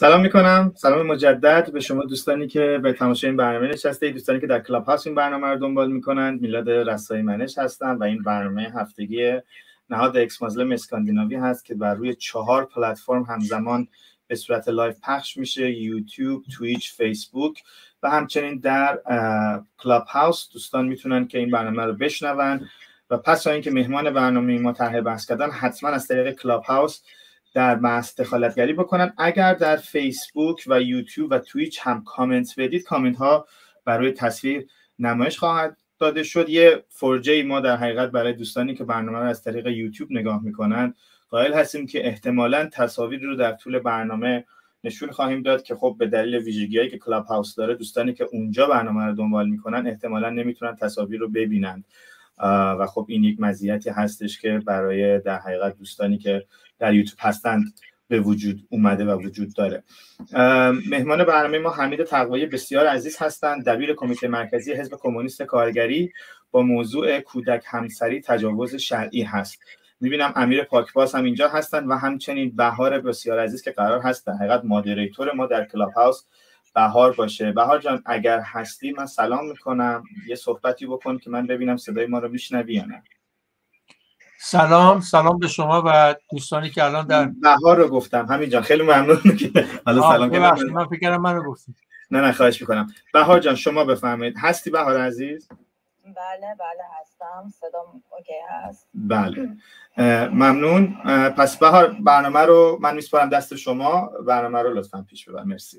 سلام میکنم، سلام مجدد به شما دوستانی که به تماشای این برنامه نشستید، دوستانی که در کلاب هاوس این برنامه رو دنبال میکنند. میلاد رسایی منش هستم و این برنامه هفتگی نهاد اکس مازلم اسکاندیناوی هست که بر روی 4 پلتفرم همزمان به صورت لایو پخش میشه: یوتیوب، تویچ، فیسبوک و همچنین در کلاب هاوس. دوستان میتونن که این برنامه رو بشنون و پس از اینکه مهمان برنامه ما طرح بحث کردن، حتما از طریق کلاب هاوس در بحث دخالتگری بکنن. اگر در فیسبوک و یوتیوب و تویچ هم کامنت بدید، کامنت ها برای تصویر نمایش خواهد داده شد. یه فرجه ما در حقیقت برای دوستانی که برنامه رو از طریق یوتیوب نگاه میکنن قائل هستیم که احتمالاً تصاویر رو در طول برنامه نشون خواهیم داد که خب به دلیل ویژگی‌هایی که کلاب هاوس داره، دوستانی که اونجا برنامه رو دنبال میکنن احتمالاً نمیتونن تصاویر رو ببینن و خب این یک مزیتی هستش که برای در حقیقت دوستانی که در یوتیوب هستند به وجود اومده و وجود داره. مهمان برنامه ما حمید تقوایی بسیار عزیز هستند، دبیر کمیته مرکزی حزب کمونیست کارگری، با موضوع کودک همسری تجاوز شرعی هست. میبینم امیر پاکباز هم اینجا هستند و همچنین بهار بسیار عزیز که قرار هست در حقیقت مادریتور ما در کلاب هاوس بهار باشه. بهار جان اگر هستی من سلام میکنم، یه صحبتی بکن که من ببینم صدای ما رو میشنوی یا نه. سلام به شما و دوستانی که الان در بهار رو گفتم. همین جان خیلی ممنون که حالا سلام کردم. من فکر کردم منو گفتید. نه خواهش میکنم. بهار جان شما بفرمایید. هستی بهار عزیز؟ بله هستم. صدام اوکی هست؟ بله ممنون. پس بهار برنامه رو من میسپارم دست شما، برنامه رو لطفاً پیش ببر. مرسی.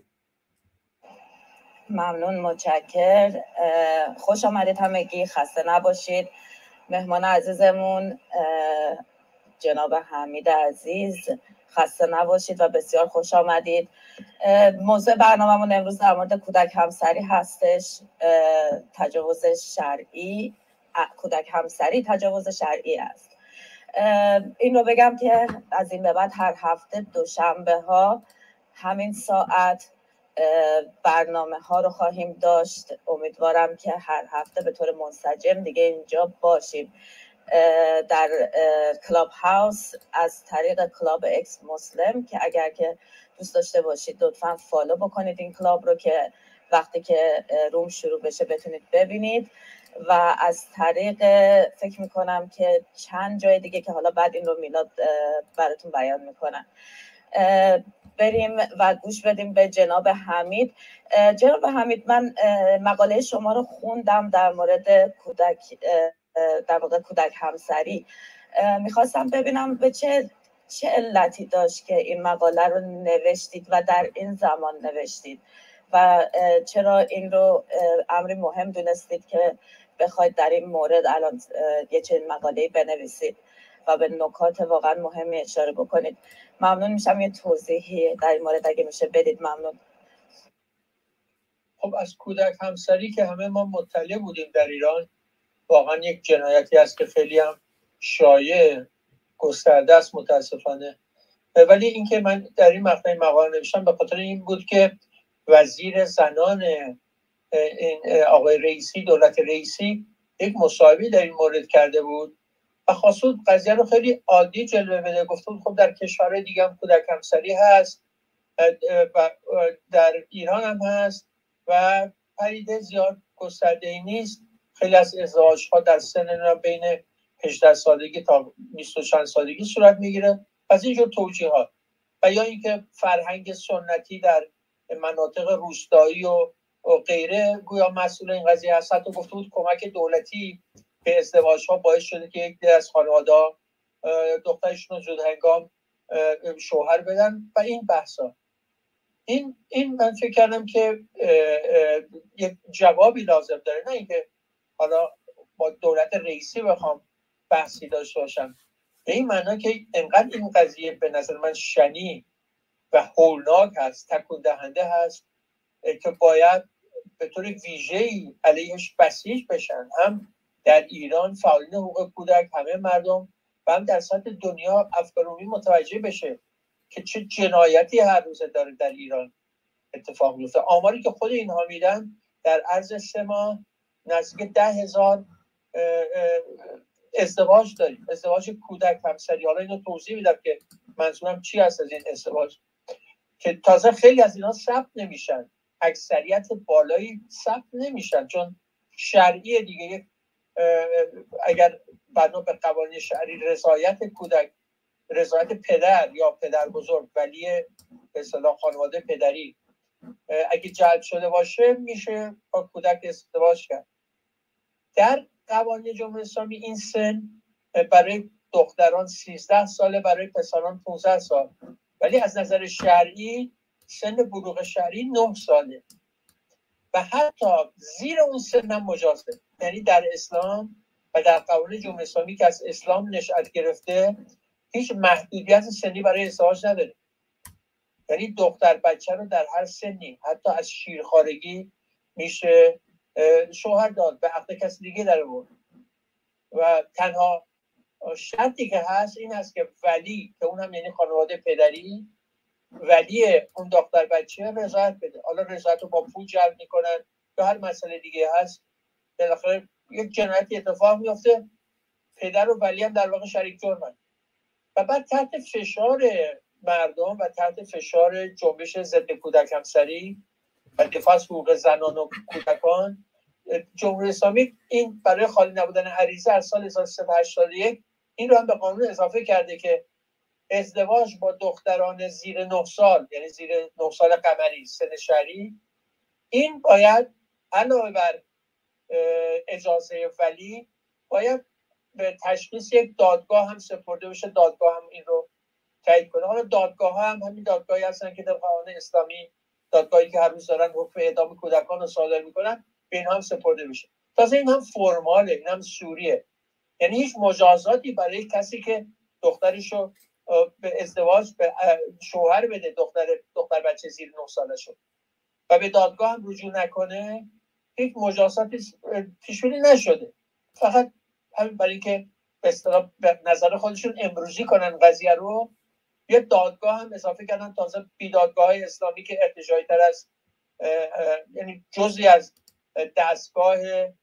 ممنون، متشکرم. خوش آمدید همگی، خسته نباشید. مهمان عزیزمون جناب حمید عزیز، خسته نباشید و بسیار خوش آمدید. موضوع برنامه‌مون امروز در مورد کودک همسری هستش. تجاوز شرعی، کودک همسری تجاوز شرعی است. این رو بگم که از این به بعد هر هفته دوشنبه ها همین ساعت برنامه ها رو خواهیم داشت. امیدوارم که هر هفته به طور منسجم دیگه اینجا باشیم. در کلاب هاوس از طریق کلاب اکس مسلم که اگر که دوست داشته باشید لطفاً فالو بکنید این کلاب رو که وقتی که روم شروع بشه بتونید ببینید، و از طریق فکر میکنم که چند جای دیگه که حالا بعد این رو میلاد براتون بیان میکنن. بریم و گوش بدیم به جناب حمید. جناب حمید، من مقاله شما رو خوندم در مورد کودک همسری. میخواستم ببینم به چه علتی داشت که این مقاله رو نوشتید و در این زمان نوشتید و چرا این رو امری مهم دونستید که بخواید در این مورد الان یه چنین مقاله‌ای بنویسید و به نکات واقعا مهمی اشاره بکنید. ممنون میشم یه توضیحی در این مورد اگه میشه بدید. ممنون. خب از کودک همسری که همه ما مطلع بودیم در ایران، واقعا یک جنایتی است که خیلی هم شایع گسترده است متاسفانه. ولی اینکه من در این مقطع مقاله نوشتم به خاطر این بود که وزیر زنان این آقای رئیسی، دولت رئیسی، یک مصاحبه در این مورد کرده بود و خواست قضیه رو خیلی عادی جلوه بده. گفته بود خب در کشورهای دیگه هم کودک همسری هست و در ایران هم هست و پدیده زیاد گسترده‌ای نیست. خیلی از ازدواج‌ها در سن بین 18 سالگی تا 20 چند سالگی صورت میگیره. از اینجور توجیهات و یا اینکه فرهنگ سنتی در مناطق روستایی و غیره گویا مسئول این قضیه هست. حتی گفته بود کمک دولتی به ازدواج‌ها باعث شده که یک از خانواده‌ها دخترشون رو زود هنگام شوهر بدن و این بحثا. این من فکر کردم که یک جوابی لازم داره، نه اینکه حالا با دولت رئیسی بخوام بحثی داشته باشم. به این معنی که انقدر این قضیه به نظر من شنیع و هولناک هست، تکون دهنده هست که باید به طور ویژه‌ای علیهش بسیج بشن، هم در ایران فعالین حقوق کودک، همه مردم، و هم در سطح دنیا افکار عمومی متوجه بشه که چه جنایتی هر روزه داره در ایران اتفاق میفته. آماری که خود اینها میدن در عرض 3 ماه نزدیک 10,000 ازدواج داریم، ازدواج کودک همسری. حالا اینو توضیح میدم که منظورم چی هست از این ازدواج، که تازه خیلی از اینا ثبت نمیشن، اکثریت بالایی ثبت نمیشن چون شرعی دیگه. اگر بنا به قوانین شرعی رضایت کودک، رضایت پدر یا پدر بزرگ، ولی به اصطلاح خانواده پدری اگه جلب شده باشه میشه با کودک ازدواج کرد. در قوانین جمهوری اسلامی این سن برای دختران 13 ساله، برای پسران 15 سال، ولی از نظر شرعی سن بلوغ شرعی 9 ساله و حتی زیر اون سن هم مجازه. یعنی در اسلام و در قوانین جمهوری اسلامی که از اسلام نشأت گرفته هیچ محدودیت سنی برای ازدواج نداره. یعنی دختر بچه رو در هر سنی حتی از شیرخوارگی میشه شوهر داد، به عقد کسی دیگه در آورد. و تنها شرطی که هست این هست که ولی، که اونم یعنی خانواده پدری، ولی اون دختر بچه رضایت بده. حالا رضایت رو با پول جلب میکنن یا هر مسئله دیگه هست، بالاخره یک جنایتی اتفاق میفته، پدر و ولی هم در واقع شریک جرمن. و بعد تحت فشار مردم و تحت فشار جنبش ضد کودک همسری و دفاع از حقوق زنان و کودکان، جمهوری اسلامی این برای خالی نبودن عریضه از سال 1381 این رو هم به قانون اضافه کرده که ازدواج با دختران زیر 9 سال، یعنی زیر 9 سال قمری سن شرعی، این باید علاوه بر اجازه ولی باید به تشخیص یک دادگاه هم سپرده بشه، دادگاه هم این رو تایید کنه. حالا دادگاه هم همین دادگاهی هستن که در قانون اسلامی، دادگاهی که هر روز دارن حکم اعدام کودکان رو صادر میکنن، به این هم سپرده بشه. تازه این هم فرماله، این هم سوریه، یعنی هیچ مجازاتی برای کسی که دخترشو به ازدواج به شوهر بده، دختر بچه زیر 9 ساله شد و به دادگاه هم رجوع نکنه، هیچ مجازاتی پیش بینی نشده. فقط همین برای اینکه به اصطلاح به نظر خودشون امروزی کنن قضیه رو، یه دادگاه هم اضافه کردن، تازه بیدادگاه‌های اسلامی که ارتجاعی تر از یعنی جزئی از دستگاه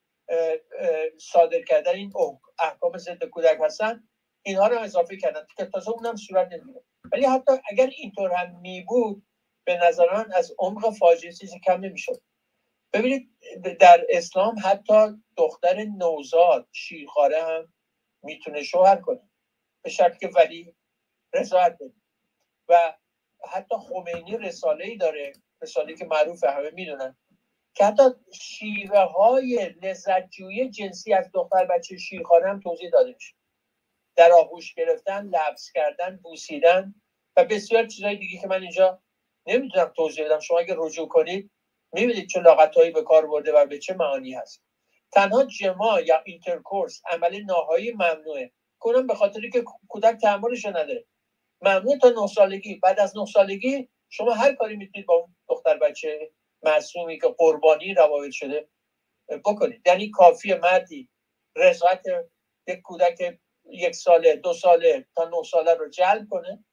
صادر کردن این احکام ضد کودک هستن، اینها رو اضافه کردن که تازه اونم صورت نمیگیره. ولی حتی اگر اینطور هم می بود، به نظر من از عمق فاجعه چیزی کم نمیشد. ببینید در اسلام حتی دختر نوزاد شیرخواره هم میتونه شوهر کنه به شرطی که ولی رضایت بده. و حتی خمینی رساله‌ای داره، رساله‌ای که معروفه، همه میدونن، که حتی شیوه های لذت‌جویی جنسی از دختر بچه شیرخواره هم توضیح داده میشه. در آغوش گرفتن، لمس کردن، بوسیدن و بسیار چیزهای دیگه که من اینجا نمیتونم توضیح بدم. شما اگه رجوع کنید میبینید چه لغت‌هایی به کار برده و به چه معانی هست. تنها جماع یا اینترکورس، عمل ناهایی ممنوعه، کنم به خاطری که کودک تحملش نداره. ممنوع تا 9 سالگی. بعد از 9 سالگی شما هر کاری میتونید با اون دختر بچه معصومی که قربانی روابط شده بکنید. یعنی کافیه مردی رضایت یک کودک 1 ساله 2 ساله تا 9 ساله رو جلب کنه،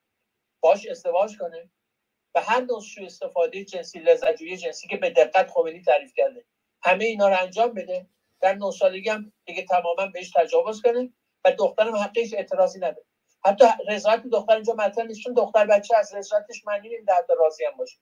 باش ازدواج کنه و هر نوع سوء استفاده جنسی، لذت‌جویی جنسی که به دقت خمینی تعریف کرده، همه اینا رو انجام بده. در 9 سالگی هم دیگه تماما بهش تجاوز کنه و دخترم حقش اعتراضی نداره. حتی رضایت دختر اینجا مطرح نیست، چون دختر بچه از رضایتش معنی نمیده حتی راضی هم باشه.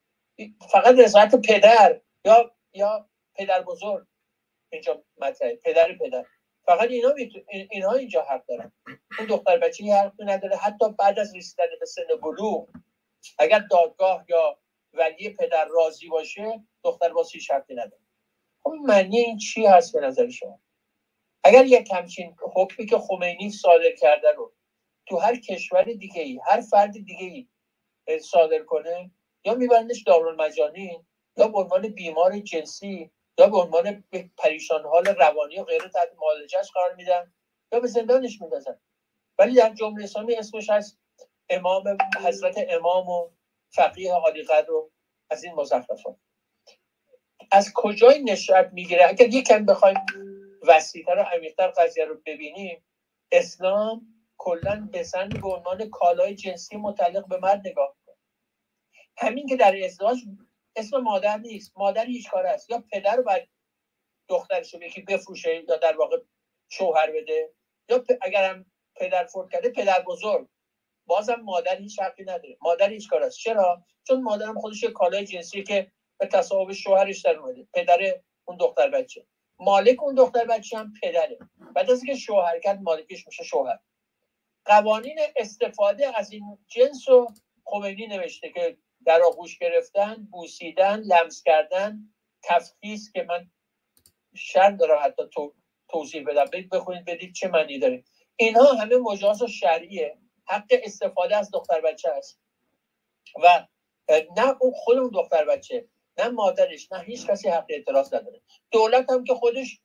فقط رضایت پدر یا پدر بزرگ اینجا مطرحه، پدر فقط اینا اینجا حق دارن. اون دختر بچه این حق نداره. حتی بعد از رسیدن به سن بلوغ اگر دادگاه یا ولی پدر راضی باشه، دختر واسه شرطی نداره. خب معنی این چی هست به نظر شما؟ اگر یک همچین حکمی که خمینی صادر کرده رو تو هر کشور دیگه ای، هر فرد دیگه ای صادر کنه، یا میبرندش دارالمجانی، یا به عنوان بیمار جنسی، یا به عنوان پریشان حال روانی و غیره تحت معالجهش قرار میدن، یا به زندانش میندازن. ولی در جمهوری اسلامی اسمش هست امام، حضرت امام و فقیه عالی قدر و از این مزخرفات. از کجای نشأت میگیره؟ اگر یکم بخوایم وسیع‌تر و عمیق‌تر قضیه رو ببینیم، اسلام کلاً به زن به عنوان کالای جنسی متعلق به مرد نگاه می‌کنه. همین که در ازدواج اسم مادر نیست، مادر هیچ کاره است، یا پدر باید دخترش رو یکی بفروشه یا در واقع شوهر بده، یا اگر هم پدر فوت کرده پدر بزرگ بازم مادر هیچ حقی نداره، مادر هیچ کار است. چرا؟ چون مادرم خودش یک کالای جنسی که به تصاحب شوهرش در اومده، پدر اون دختر بچه، مالک اون دختر بچه هم پدره. بعد از اینکه شوهر کرد مالکش میشه شوهر. قوانین استفاده از این جنس رو خمینی نوشته که در آغوش گرفتن، بوسیدن، لمس کردن، تفخیص که من شرط دارم حتی توضیح بدم، بخونید بدید چه معنی داره. اینها همه مجاز و شرعیه، حق استفاده از دختر بچه است و نه اون خود اون دختر بچه، نه مادرش، نه هیچ کسی حق اعتراض نداره. دولت هم که خودش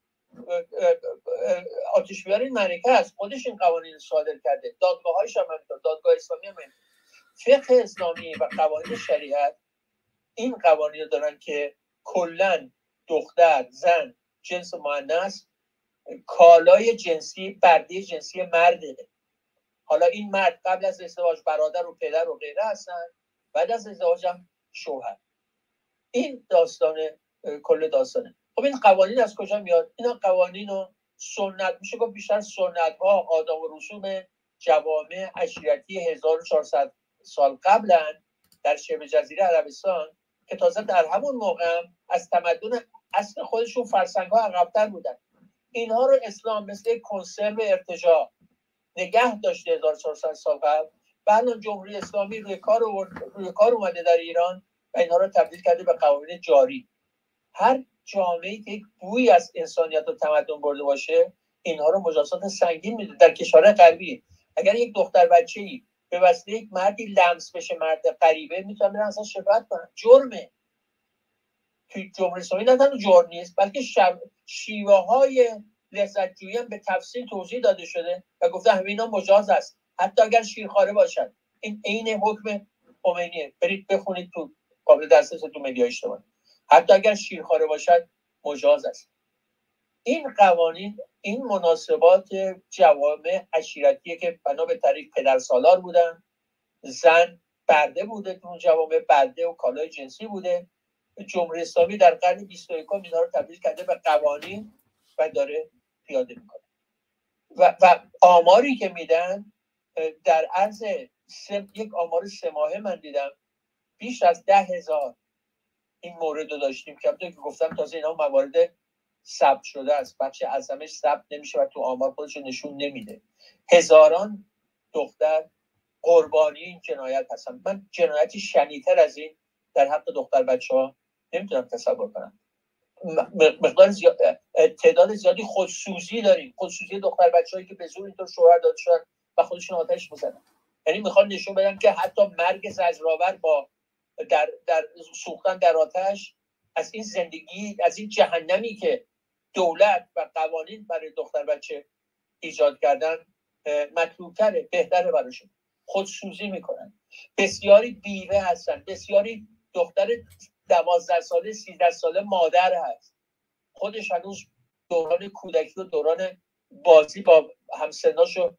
آتش بیار این معرکه است، خودش این قوانین صادر کرده، دادگاه‌هاش هم همینطور، دادگاه اسلامی هم همینطور. فقه اسلامی و قوانین شریعت این قوانین دارن که کلاً دختر، زن، جنس مؤنث کالای جنسی، برده جنسی مرده. حالا این مرد قبل از ازدواج برادر و پدر و غیره هستن، بعد از ازدواج هم شوهر. این داستان کل داستانه. خب این قوانین از کجا میاد؟ اینا قوانین و سنت، میشه گفت بیشتر سنت ها، آداب و رسوم جوامع عشیرتی 1400 سال قبلن در شبه جزیره عربستان که تازه در همون موقع هم از تمدن اصل خودشون فرسنگ ها عقب‌تر بودن. اینها رو اسلام مثل کنسرو ارتجاع نگه داشته 1400 سال قبل. بعد جمهوری اسلامی روی کار اومده در ایران و اینها رو تبدیل کرده به قوانین جاری. هر جامعه‌ای که یک بویی از انسانیت و تمدن برده باشه اینها رو مجازات سنگین میده. در کشورهای غربی اگر یک دختر بچه‌ای به واسطه یک مردی لمس بشه، مرد غریبه، میتونن برن اصلا شکایت کنن، جرمه. توی جمهوری اسلامی نه تنها جرم نیست بلکه شیوه‌های لذت جویی هم به تفصیل توضیح داده شده و گفته همه اینا مجاز است، حتی اگر شیرخواره باشن. این عین حکم خمینیه، برید بخونید تو قابل دسترس تو مدیا اجتماعی. حتی اگر شیرخواره باشد مجاز است. این قوانین، این مناسبات جوامع عشیرتیه که بنا به طریق پدرسالار بودن، زن برده بوده، تو جوامع برده و کالای جنسی بوده. جمهوری اسلامی در قرن 21 اینا رو تبدیل کرده به قوانین و داره پیاده میکنه و آماری که میدن در عرض یک آمار 3 ماهه من دیدم بیش از 10,000 این مورد رو داشتیم که گفتم تازه اینا موارد ثبت شده است، بخش اعظمش ثبت نمیشه و تو آمار خودش رو نشون نمیده. هزاران دختر قربانی این جنایت هستن. من جنایتی شنیع‌تر از این در حق دختر بچه‌ها نمیتونم تصور کنم. مقدار تعداد زیادی خودسوزی داریم، خودسوزی دختر بچه‌هایی که به زور اینطور شوهر داده شدن و خودشون آتش می‌زنن. یعنی میخوان نشون بدن که حتی مرگ زجرآور با در سوختن در آتش از این زندگی، از این جهنمی که دولت و قوانین برای دختر بچه ایجاد کردن مطلوب‌تره، بهتره براشون. خودسوزی میکنن. بسیاری بیوه هستن، بسیاری دختر 12 ساله 13 ساله مادر هست، خودش هنوز دوران کودکی و دوران بازی با همسناشو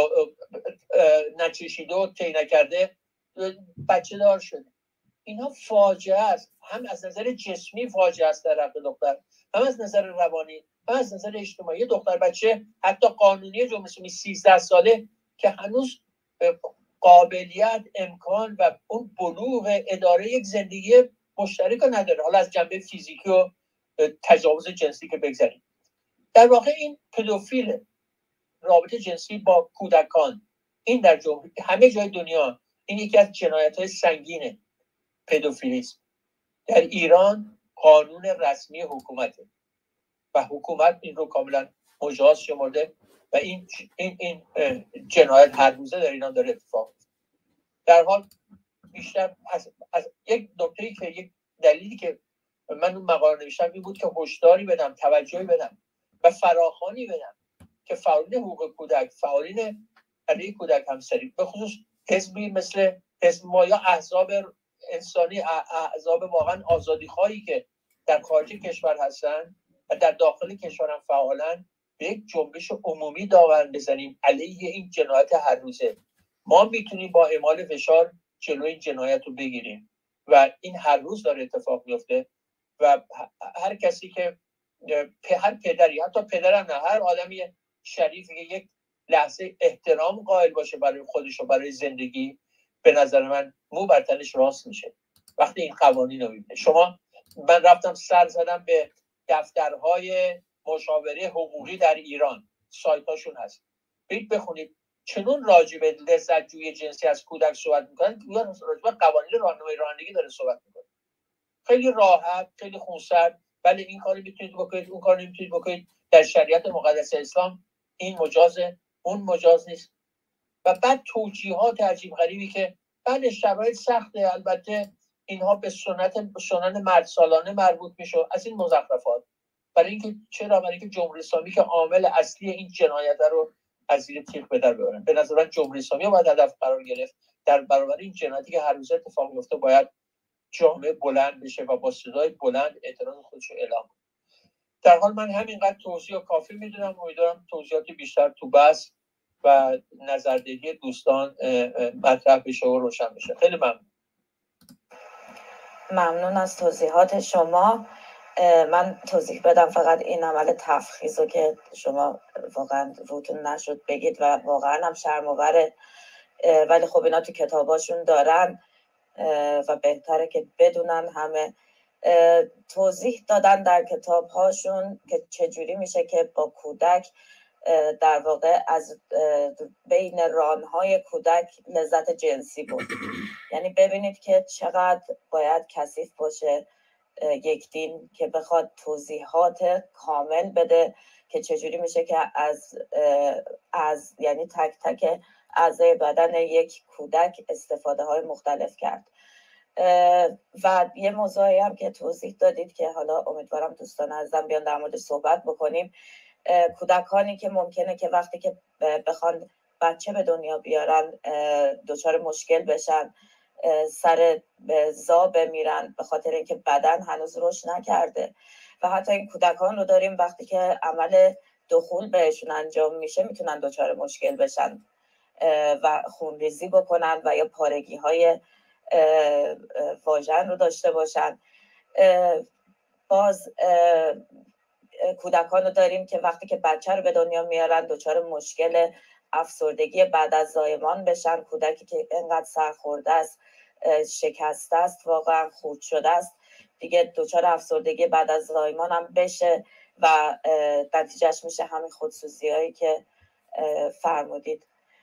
نچشیده و طی نکرده بچه دار شده. اینا فاجعه است، هم از نظر جسمی فاجعه است در حق دختر، هم از نظر روانی، هم از نظر اجتماعی. دختر بچه حتی قانونی جمهوری اسلامی 13 ساله که هنوز قابلیت، امکان و اون بلوغ اداره یک زندگی مشترک نداره، حالا از جنبه فیزیکی و تجاوز جنسی که بگذاریم. در واقع این پدوفیل، رابطه جنسی با کودکان، این در همه جای دنیا این یکی از جنایت‌های سنگینه، پدوفیلیسم. در ایران قانون رسمی حکومته و حکومت این رو کاملا مجاز شمرده و این جنایت هر روزه در ایران داره اتفاق میفته. در حال بیشتر از یک نکته‌ای که یک دلیلی که من اون مقاله نوشتم این بود که هشداری بدم، توجهی بدم و فراخوانی بدم که فعالین حقوق کودک، فعالین علیه کودک همسری، به خصوص حزبی مثل حزب ما یا احزاب انسانی، احزاب واقعا آزادیخواهی که در خارج کشور هستن و در داخل کشور هم فعالن، به یک جنبش عمومی داور بزنیم علیه این جنایت هر روزه. ما میتونیم با اعمال فشار جلوی این جنایت رو بگیریم و این هر روز داره اتفاق میفته و هر کسی که هر پدری، حتی پدرم نه، هر آدمی شریفی که یک لحظه احترام قائل باشه برای خودش و برای زندگی، به نظر من مو بر تنش راست میشه وقتی این قوانین رو میبینه. من رفتم سر زدم به دفترهای مشاوره حقوقی در ایران، سایتاشون هست، برید بخونید چنون راجع به لذت جویی جنسی از کودک صحبت میکنن، راجع به قوانین راهنمایی رانندگی داره صحبت میکنه. خیلی راحت، خیلی خونسرد، ولی این کارو میتونید بکنید، اون کارو نمیتونید بکنید. در شریعت مقدس اسلام این مجازه، اون مجاز نیست. و بعد توجیهات عجیب غریبی که بعد شرایط سخته، البته اینها به سنن مرد سالانه مربوط میشه، از این مزخرفات. برای اینکه چرا؟ برای اینکه جمهوری اسلامی که عامل اصلی این جنایت رو از زیر تیغ به در ببرن. به نظر من جمهوری اسلامی باید هدف قرار گرفت. در برابر این جنایتی که هر روز اتفاق میفته باید جامعه بلند بشه و با صدای بلند اعتراض خودش رو اعلام کنه. در حال من همینقدر توضیح و کافی میدونم. امیدوارم توضیحات بیشتر تو بحث و نظردهی دوستان مطرح بشه و روشن بشه. خیلی ممنون از توضیحات شما. من توضیح بدم فقط این عمل تفخیض رو که شما واقعا روتون نشد بگید و واقعا هم شرم‌آوره، ولی خب اینا تو کتاباشون دارن و بهتره که بدونن همه. توضیح دادن در کتابهاشون که چجوری میشه که با کودک در واقع از بین رانهای کودک لذت جنسی بود. یعنی ببینید که چقدر باید کثیف باشه یک دین که بخواد توضیحات کامل بده که چجوری میشه که از یعنی تک تک اعضای بدن یک کودک استفاده های مختلف کرد. و یه موضوعی هم که توضیح دادید که حالا امیدوارم دوستان عزیزم بیان در موردش صحبت بکنیم، کودکانی که ممکنه که وقتی که بخوان بچه به دنیا بیارن دچار مشکل بشن، سر زا بمیرن به خاطر اینکه بدن هنوز رشد نکرده. و حتی این کودکان رو داریم وقتی که عمل دخول بهشون انجام میشه میتونن دچار مشکل بشن و خونریزی بکنن و یا پارگی های واژن رو داشته باشن. باز کودکان رو داریم که وقتی که بچه رو به دنیا میارن دچار مشکل افسردگی بعد از زایمان بشن. کودکی که اینقدر سرخورده است، شکسته است، واقعا خورد شده است، دیگه دچار افسردگی بعد از زایمان هم بشه و نتیجهش میشه همین خودسوزی هایی که فرمودید.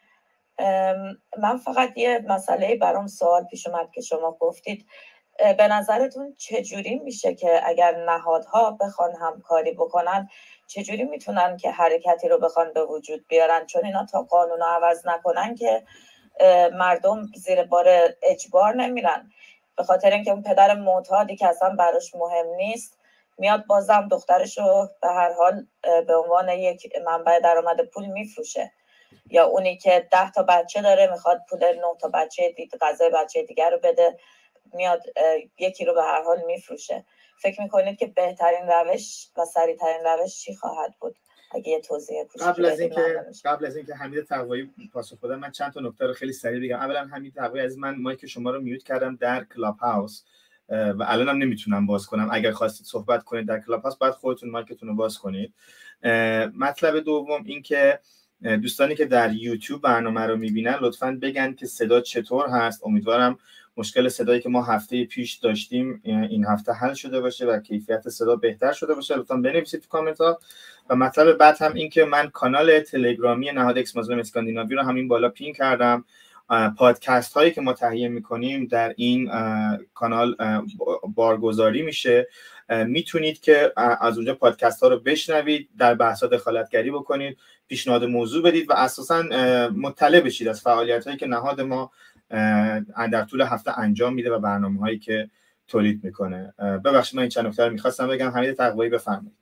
من فقط یه مسئله برام سوال پیش اومد که شما گفتید به نظرتون چجوری میشه که اگر نهادها بخوان همکاری بکنن چجوری میتونن که حرکتی رو بخوان به وجود بیارن؟ چون اینا تا قانون رو عوض نکنن که مردم زیر بار اجبار نمیرن، به خاطر اینکه اون پدر معتادی که اصلا براش مهم نیست میاد بازم دخترش رو به هر حال به عنوان یک منبع درآمد پول میفروشه، یا اونی که 10 تا بچه داره میخواد پول 9 تا بچه غذای بچه دیگر رو بده میاد یکی رو به هر حال میفروشه. فکر میکنید که بهترین روش و سریعترین روش چی خواهد بود؟ اگه یه توضیح کوچیکی قبل از اینکه حمید تقوایی پاسخ بده، من چند تا نکته رو خیلی سریع بگم. اولا حمید تقوایی از من مایک شما رو میوت کردم در کلاب هاوس و الانم نمیتونم باز کنم. اگر خواستید صحبت کنید در کلاب هاوس بعد خودتون مایکتون رو باز کنید. مطلب دوم این که دوستانی که در یوتیوب برنامه رو میبینن لطفاً بگن که صدا چطور هست. امیدوارم مشکل صدایی که ما هفته پیش داشتیم این هفته حل شده باشه و کیفیت صدا بهتر شده باشه. لطفاً بنویسید تو کامنت ها. و مطلب بعد هم این که من کانال تلگرامی نهاد اکس مازلم اسکاندیناوی رو همین بالا پین کردم. پادکست هایی که ما تهیه میکنیم در این کانال بارگذاری میشه. میتونید که از اونجا پادکست ها رو بشنوید، در بحث ها دخالتگری بکنید، پیشنهاد موضوع بدید و اساساً مطلع بشید از فعالیت هایی که نهاد ما در طول هفته انجام میده و برنامه هایی که تولید میکنه. ببخشید من این چند نکته رو میخواستم بگم. حمید تقوایی بفرمایید.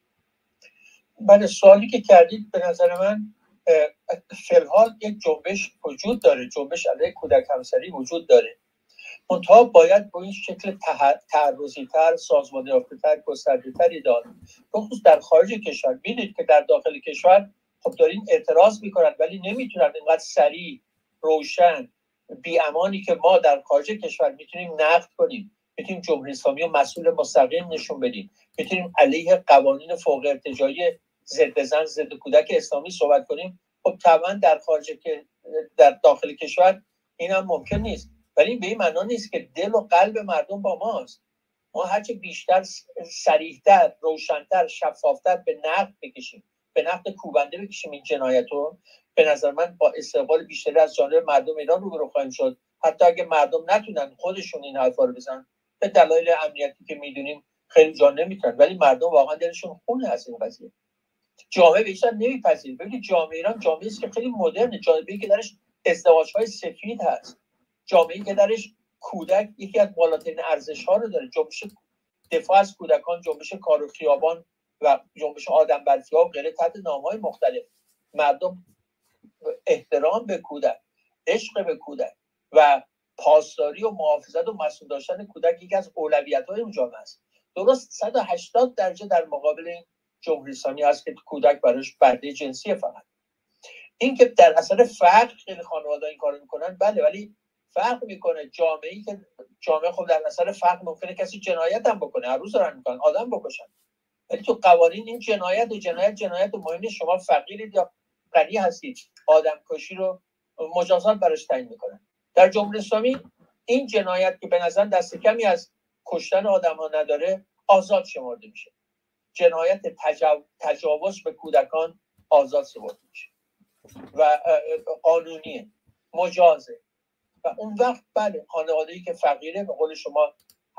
بله، سوالی که کردید به نظر من فی الحال یک جنبش وجود داره، جنبش علیه کودک همسری وجود داره، منتها باید با این شکل تعرضی‌تر، سازمان یافته‌تر، گسترده‌تری داد. بخصوص در خارج کشور. ببینید که در داخل کشور خب دارین اعتراض میکنن ولی نمیتونن اینقدر سریع، روشن، بی‌امانی که ما در خارج کشور میتونیم نقد کنیم، میتونیم جمهوری اسلامی و مسئول مستقیم نشون بدیم، میتونیم علیه قوانین فوق ارتجاعی ضد زن ضد کودک اسلامی صحبت کنیم. خب طبعا در خارج که در داخل کشور این هم ممکن نیست، ولی به این معنا نیست که دل و قلب مردم با ماست. ما هرچه بیشتر صریح‌تر، روشن‌تر، شفاف‌تر به نقد بکشیم، به نقد کوبنده بکشیم این جنایت رو، به نظر من با استقبال بیشتری از جانب مردم ایران روبرو خواهیم شد. حتی اگه مردم نتونن خودشون این حرفا رو بزنن، به دلایل امنیتی که میدونیم خیلی جا نمیتونن، ولی مردم واقعا دلشون خونه از این قضیه. جامعه بیشتر نمیپذیره. ببینید جامعه ایران جامعه است که خیلی مدرنه، جامعه‌ای که درش ازدواج‌های سفید هست، جامعه‌ای که درش کودک یکی از بالاترین ارزش‌ها رو داره، جنبش دفاع از کودکان، جنبش کار و خیابان و جنبش آدم برفی‌ها و غیره تحت نام‌های مختلف. مردم احترام به کودک، عشق به کودک و پاسداری و محافظت و مسئول داشتن کودک یکی از اولویت‌های اون جامعه است. درست 180 درجه در مقابل این جمهوری اسلامی هست که کودک براش برده جنسی فقط. این که در اثر فقر خیلی خانواده این کارو میکنن، بله، ولی فرق میکنه جامعه‌ای که جامعه خب در اثر فقر ممکنه کسی جنایت هم بکنه، هر روز دارن میکنن، آدم بکشن، ولی تو قوانین این جنایت مهم نیست. شما فقیرید یا غنی هستید، آدم کشی رو مجازات براش تعیین میکنن. در جمهوری اسلامی این جنایت که به نظر دست کمی از کشتن آدم‌ها نداره آزاد شمرده میشه. جنایت تجاوز به کودکان آزاد شمرده میشه و قانونیه، مجازه. و اون وقت بله، خانواده‌ای که فقیره به قول شما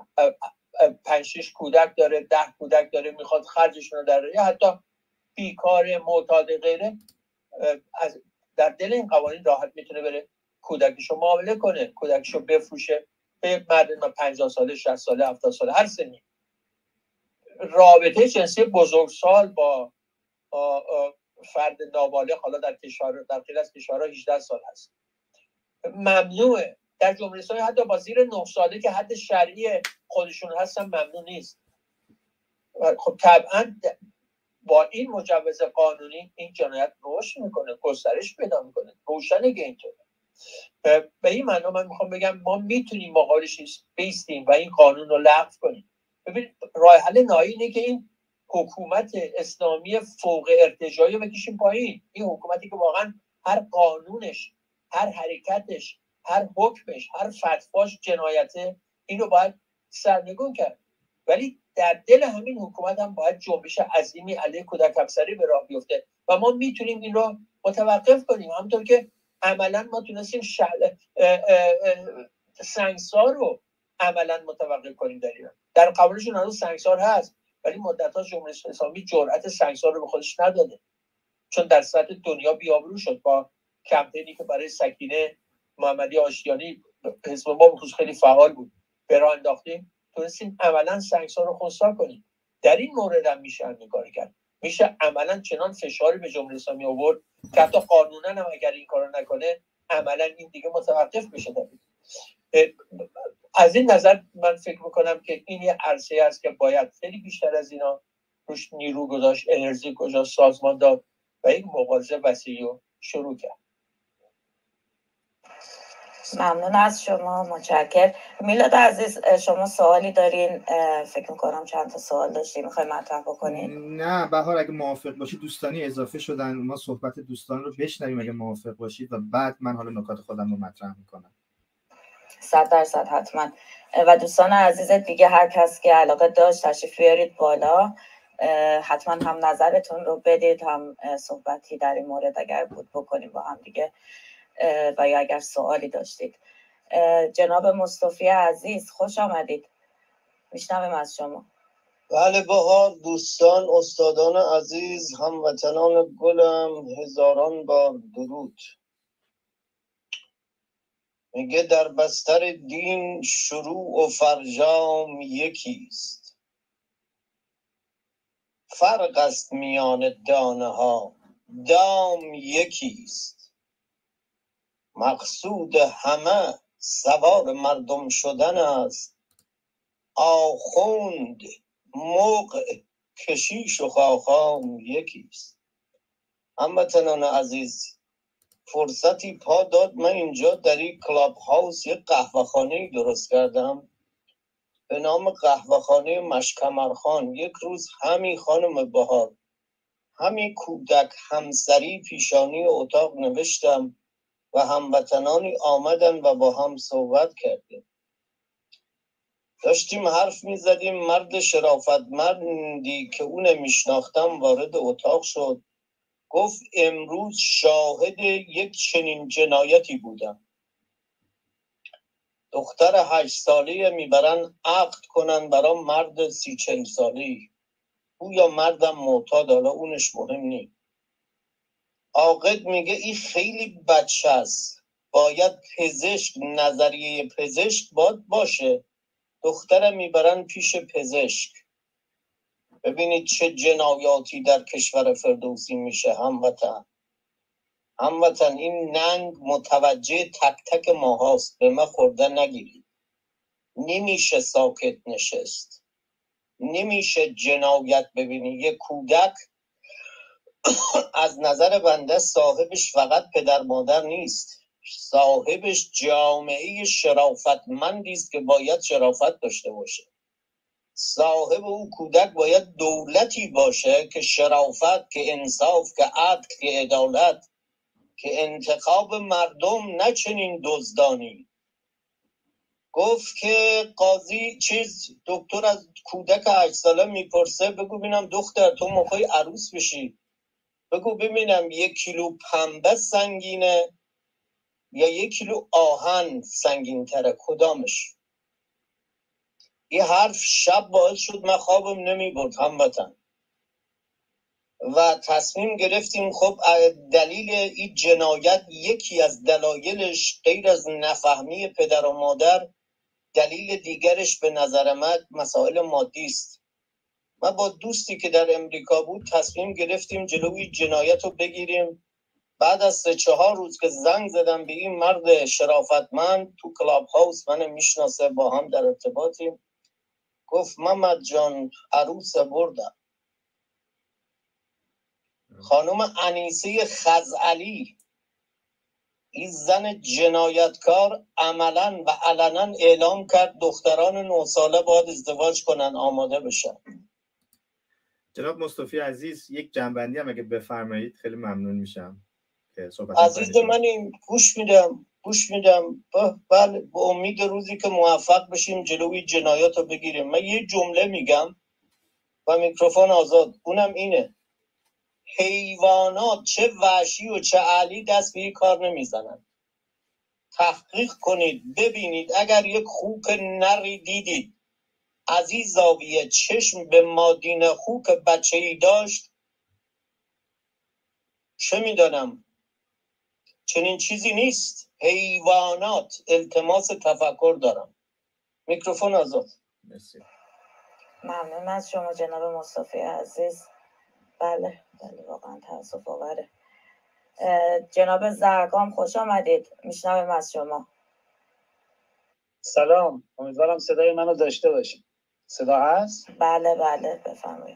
5-6 کودک داره، 10 کودک داره، میخواد خرجشون رو در یا حتی بیکار، معتاد غیره، از در دل این قوانین راحت میتونه بره کودکشو معامله کنه، کودکشو بفروشه به مردم 50 ساله، 60 ساله، 70 ساله، هر سنی. رابطه جنسی بزرگسال با فرد نابالغ حالا در خیلی از کشورها 18 سال هست، ممنوعه. در جمهوری اسلامی حتی با زیر 9 ساله که حد شرعی خودشون هستن ممنوع نیست. خب طبعا با این مجوز قانونی این جنایت رشد میکنه، گسترش پیدا میکنه، روشنه که اینطوره. به این معنا من میخوام بگم ما میتونیم مقابلش بیستیم و این قانون رو لغو کنیم. ببین راه حل نهایی اینه که این حکومت اسلامی فوق ارتجاعی رو بکشیم پایین. این حکومتی که واقعا هر قانونش، هر حرکتش، هر حکمش، هر فتواش جنایته، اینو باید سرنگون کرد. ولی در دل همین حکومت هم باید جنبش عظیمی علیه کودک افسری به راه بیفته و ما میتونیم این رو متوقف کنیم. همونطور که عملا ما تونستیم سنگسار رو عملا متوقف کنیم در ایران. در قوانینشون هنوز سنگسار هست، ولی مدت‌ها جمهوری اسلامی جرأت سنگسار رو به خودش نداده، چون در سطح دنیا بی‌آبرو شد. با کمپینی که برای سکینه محمدی آشتیانی حزب ما بخصوص خیلی فعال بود به راه انداختیم، تونستیم عملا سنگسار رو خنثی کنیم. در این مورد هم میشه همین کار کرد. میشه عملا چنان فشاری به جمهوری اسلامی آورد که حتی قانونا هم اگر این کارو نکنه عملا این دیگه متوقف بشه. از این نظر من فکر میکنم که این یه عرصه است که باید خیلی بیشتر از اینا روش نیرو گذاشت، انرژی گذاشت، سازمان داد و این مبارزه وسیعی رو شروع کرد. ممنون از شما، متشکرم. میلاد عزیز شما سوالی دارین؟ فکر میکنم چند تا سوال داشتیم، میخوای مطرح بکنین؟ نه بهار اگه موافق باشی، دوستانی اضافه شدن، ما صحبت دوستان رو بشنویم اگه موافق باشید و بعد من حالا نکات خودم رو مطرح میکنم. 100% حتما. و دوستان عزیز دیگه هر کس که علاقه داشت تشریف بیارید بالا، حتما هم نظرتون رو بدید، هم صحبتی در این مورد اگر بود بکنیم با هم دیگه و یا اگر سوالی داشتید. جناب مصطفی عزیز خوش آمدید، میشنویم از شما. بله بهار، دوستان، استادان عزیز، هموطنان گلم، هزاران بار درود. میگه در بستر دین شروع و فرجام یکیست، فرق است میان دانه ها دام یکیست، مقصود همه سوار مردم شدن است، آخوند موقع کشیش و خاخام یکیست. هموطنان عزیز، فرصتی پا داد من اینجا در این کلاب هاوس یک قهوه‌خانه‌ای درست کردم به نام قهوه‌خانه مشکمرخان. یک روز همین خانم بهار همین کودک همسری پیشانی اتاق نوشتم و هموطنانی آمدن و با هم صحبت کردیم. داشتیم حرف می زدیم. مرد شرافتمندی که اون میشناختم وارد اتاق شد. گفت امروز شاهد یک چنین جنایتی بودم. دختر 8 ساله میبرن عقد کنن برای مرد 30-40 ساله. او یا مردم معتاد، حالا اونش مهم نیست. عاقد میگه این خیلی بچه است، باید پزشک، نظریه پزشک باشه. دخترم میبرن پیش پزشک. ببینید چه جنایاتی در کشور فردوسی میشه. هموطن این ننگ متوجه تک تک ما هاست. به ما خورده نگیرید. نمیشه ساکت نشست. نمیشه جنایت ببینید. یک کودک از نظر بنده صاحبش فقط پدر مادر نیست، صاحبش جامعه شرافتمندی است که باید شرافت داشته باشه. صاحب اون کودک باید دولتی باشه که شرافت، که انصاف، که عدل، که عدالت، که انتخاب مردم، نه چنین دزدانی. گفت که قاضی دکتر از کودک 8 ساله میپرسه بگو ببینم دختر تو موقعی عروس بشی، بگو ببینم 1 کیلو پنبه سنگینه یا 1 کیلو آهن سنگین تره، کدامش؟ این حرف شب باعث شد من خوابم نمی برد هموطن. و تصمیم گرفتیم خب دلیل این جنایت، یکی از دلایلش غیر از نفهمی پدر و مادر، دلیل دیگرش به نظر من مسائل مادی است. ما با دوستی که در امریکا بود تصمیم گرفتیم جلوی جنایت رو بگیریم. بعد از 3-4 روز که زنگ زدم به این مرد شرافتمند تو کلاب هاوس، من میشناسه، با هم در ارتباطیم، گفت محمد جان عروس بردم. خانم انیسه خزعلی، این زن جنایتکار، عملاً و علناً اعلام کرد دختران 9 ساله باید ازدواج کنن، آماده بشن. جناب مصطفی عزیز، یک جنبندی هم اگه بفرمایید خیلی ممنون میشم. عزیز من این گوش میدم. بله، با امید روزی که موفق بشیم جلوی جنایات رو بگیریم. من یه جمله میگم و میکروفون آزاد، اونم اینه: حیوانات چه وحشی و چه علی دست به این کار نمیزنن. تحقیق کنید ببینید، اگر یک خوک نری دیدید از این زاویه چشم به مادین خوک بچه‌ای داشت، چه میدانم، چنین چیزی نیست. حیوانات. التماس تفکر دارم. میکروفون آزاد. مرسی. ممنون از شما جناب مصطفی عزیز. بله واقعا تأسف آوره. جناب زرگام خوش آمدید، میشنویم از شما. سلام، امیدوارم صدای منو داشته باشید. صدا هست؟ بله بفرمایید.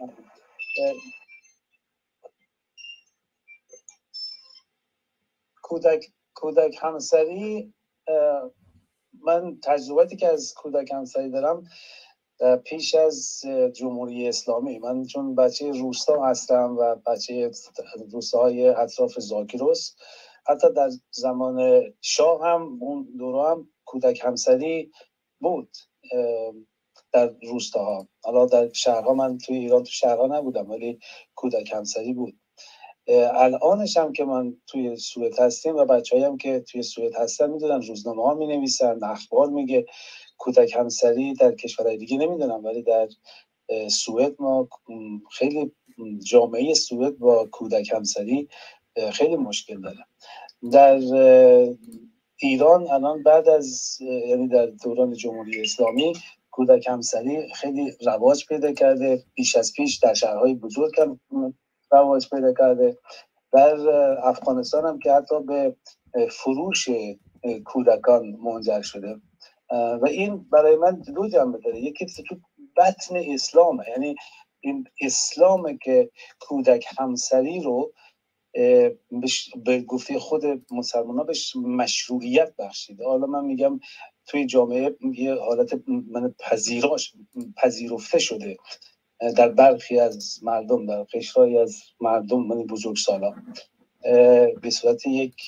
کودک همسری، من تجرباتی که از کودک همسری دارم پیش از جمهوری اسلامی، من چون بچه روستا هستم و بچه روستاهای اطراف زاگرس، حتی در زمان شاه هم اون دوره هم کودک همسری بود در روستاها. حالا در شهرها، من توی ایران تو شهرها نبودم ولی کودک همسری بود. الانش هم که من توی سوئد هستیم و بچه‌هایی هم که توی سوئد هستن میدونن، روزنامه ها می نویسن، اخبار میگه کودک همسری در کشورهای دیگه نمیدونم، ولی در سوئد ما خیلی، جامعه سوئد با کودک همسری خیلی مشکل داره. در ایران الان بعد از، یعنی در دوران جمهوری اسلامی، کودک همسری خیلی رواج پیدا کرده. پیش از پیش در شهرهای بزرگ هم رواج پیدا کرده. در افغانستان هم که حتی به فروش کودکان منجر شده. و این برای من 2 جنبه داره. یکی تو بطن اسلامه، یعنی این اسلامه که کودک همسری رو به گفته خود مسلمان ها بهش مشروعیت بخشیده. حالا من میگم توی جامعه یه حالت من پذیرفته شده در برخی از مردم، در قشرهایی از مردم بزرگسالان به صورت یک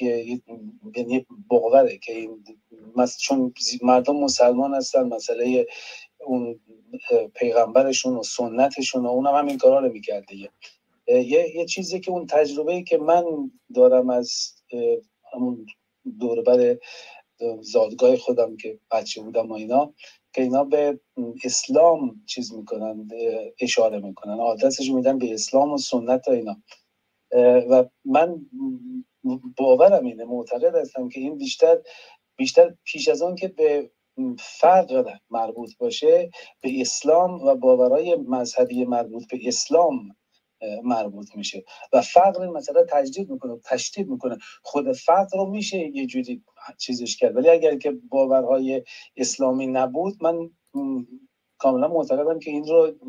بغوره که این چون مردم مسلمان هستن، مسئله اون پیغمبرشون و سنتشون و اونم همین کارا رو میکرد دیگه. یه چیزی که اون تجربه‌ای که من دارم از همون دوربر زادگاه خودم که بچه بودم و اینا، که اینا به اسلام چیز میکنن، اشاره میکنن، آدرسش میدن به اسلام و سنت و اینا. و من باورم اینه، معتقد هستم که این بیشتر پیش از آن که به فقر مربوط باشه، به اسلام و باورهای مذهبی مربوط به اسلام مربوط میشه و فقر این مسئله تشدید میکنه. خود فقر رو میشه یه جوری چیزش کرد، ولی اگر که باورهای اسلامی نبود، من کاملا معتقدم که این رو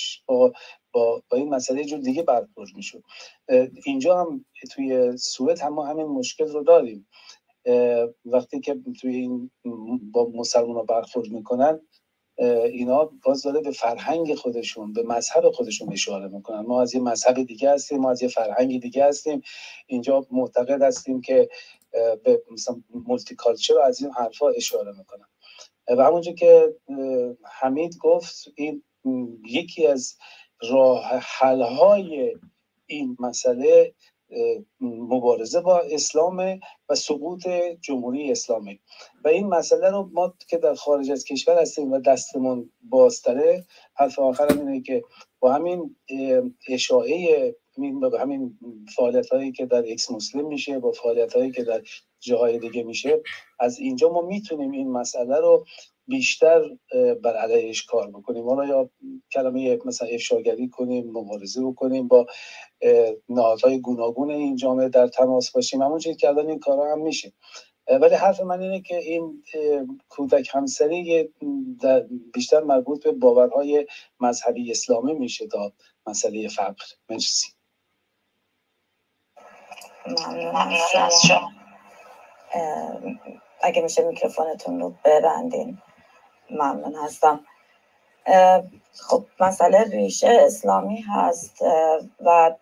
با این مسئله یه جور دیگه برخورد میشد. اینجا هم توی سوئد هم ما همین مشکل رو داریم. وقتی که توی این با مسلمان‌ها برخورد میکنن، اینا باز داره به فرهنگ خودشون، به مذهب خودشون اشاره میکنن. ما از یه مذهب دیگه هستیم، ما از یه فرهنگ دیگه هستیم، اینجا معتقد هستیم که به مثلا مولتی کالچر از این حرفا اشاره میکنن. و همونجور که حمید گفت، این یکی از راه حل‌های این مسئله مبارزه با اسلام و سقوط جمهوری اسلامی. و این مسئله رو ما که در خارج از کشور هستیم و دستمون بازتره، حرف آخرم اینه که با همین اشاعه، همین فعالیت‌هایی که در اکس مسلم میشه، با فعالیت‌هایی که در جاهای دیگه میشه، از اینجا ما میتونیم این مسئله رو بیشتر بر علیهش کار بکنیم. حالا یا کلمه مثلا افشاگری کنیم، مبارزه بکنیم، با نهادهای گوناگون این جامعه در تماس باشیم، همونجوری که الان این کارا هم میشه. ولی حرف من اینه که این کودک همسری بیشتر مربوط به باورهای مذهبی اسلامی میشه تا مسئله فقر. مرسی. ممنون از شما. اگه میشه میکروفونتون رو ببندین، ممنون هستم. خب مسئله ریشه اسلامی هست و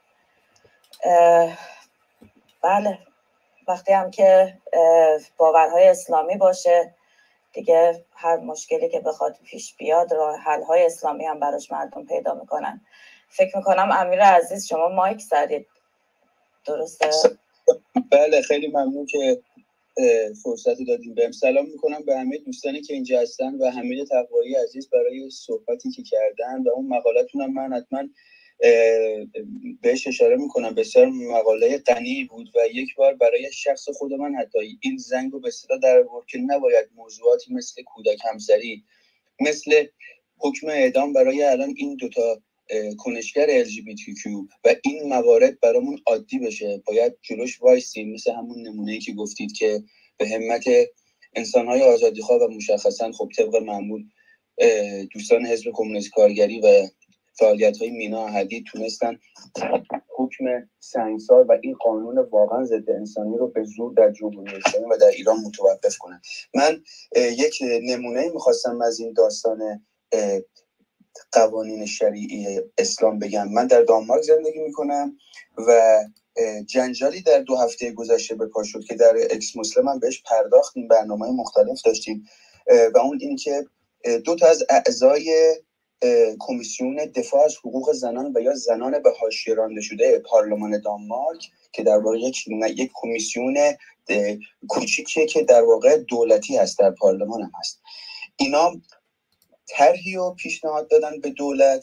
بله، وقتی هم که باورهای اسلامی باشه دیگه، هر مشکلی که بخواد پیش بیاد راه حل‌های اسلامی هم براش مردم پیدا میکنن. فکر میکنم امیر عزیز شما مایک زدید، درسته؟ بله، خیلی ممنون که فرصت دادیم. بهم سلام میکنم به همه دوستانی که اینجا هستن و حمید تقوایی عزیز برای صحبتی که کردن و اون مقالتون هم من حتما بهش اشاره میکنم. بسیار مقاله غنی بود و یک بار برای شخص خود من حتی این زنگ رو به صدا در آورد که نباید موضوعاتی مثل کودک همسری، مثل حکم اعدام برای الان این دوتا کنشگر LGBTQ و این موارد برامون عادی بشه. باید جلوش وایسیم، مثل همون نمونه‌ای که گفتید که به همت انسان‌های آزادیخواه و مشخصاً خب طبق معمول دوستان حزب کمونیست کارگری و فعالیت‌های مینا احدی تونستن حکم سنگسار و این قانون واقعا ضد انسانی رو به زور در جمهوری اسلامی و در ایران متوقف کنن. من یک نمونه می‌خواستم از این داستان قوانین شرعی اسلام بگم. من در دانمارک زندگی میکنم و جنجالی در 2 هفته گذشته به پا شد که در اکس مسلم هم بهش پرداختیم، برنامه‌های مختلف داشتیم و اون این که 2 تا از اعضای کمیسیون دفاع از حقوق زنان و یا زنان به حاشیه رانده شده پارلمان دانمارک که در واقع یک کمیسیون کوچیکیه که در واقع دولتی هست، در پارلمان هم هست، اینا طرحی رو پیشنهاد دادن به دولت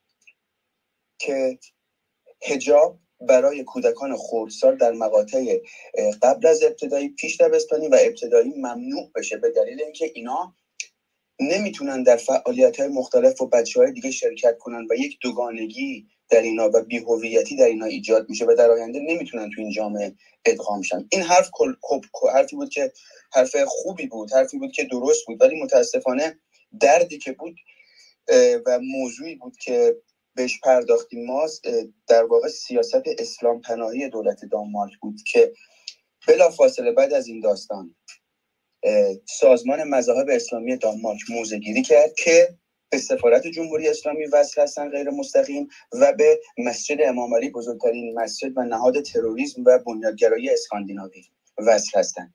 که حجاب برای کودکان خردسال در مقاطع قبل از ابتدایی، پیش دبستانی و ابتدایی ممنوع بشه، به دلیل اینکه اینا نمیتونن در فعالیت‌های مختلف و بچه‌های دیگه شرکت کنن و یک دوگانگی در اینا و بی‌هویتی در اینا ایجاد میشه و در آینده نمیتونن تو این جامعه ادغام شن. این حرفی بود که حرف خوبی بود، حرفی بود که درست بود، ولی متاسفانه دردی که بود و موضوعی بود که بهش پرداختیم ما در واقع سیاست اسلام پناهی دولت دانمارک بود که بلافاصله بعد از این داستان سازمان مذاهب اسلامی دانمارک موضع گیری کرد که به سفارت جمهوری اسلامی وصل هستن غیر مستقیم و به مسجد امام علی، بزرگترین مسجد و نهاد تروریسم و بنیادگرایی اسکاندیناوی وصل هستن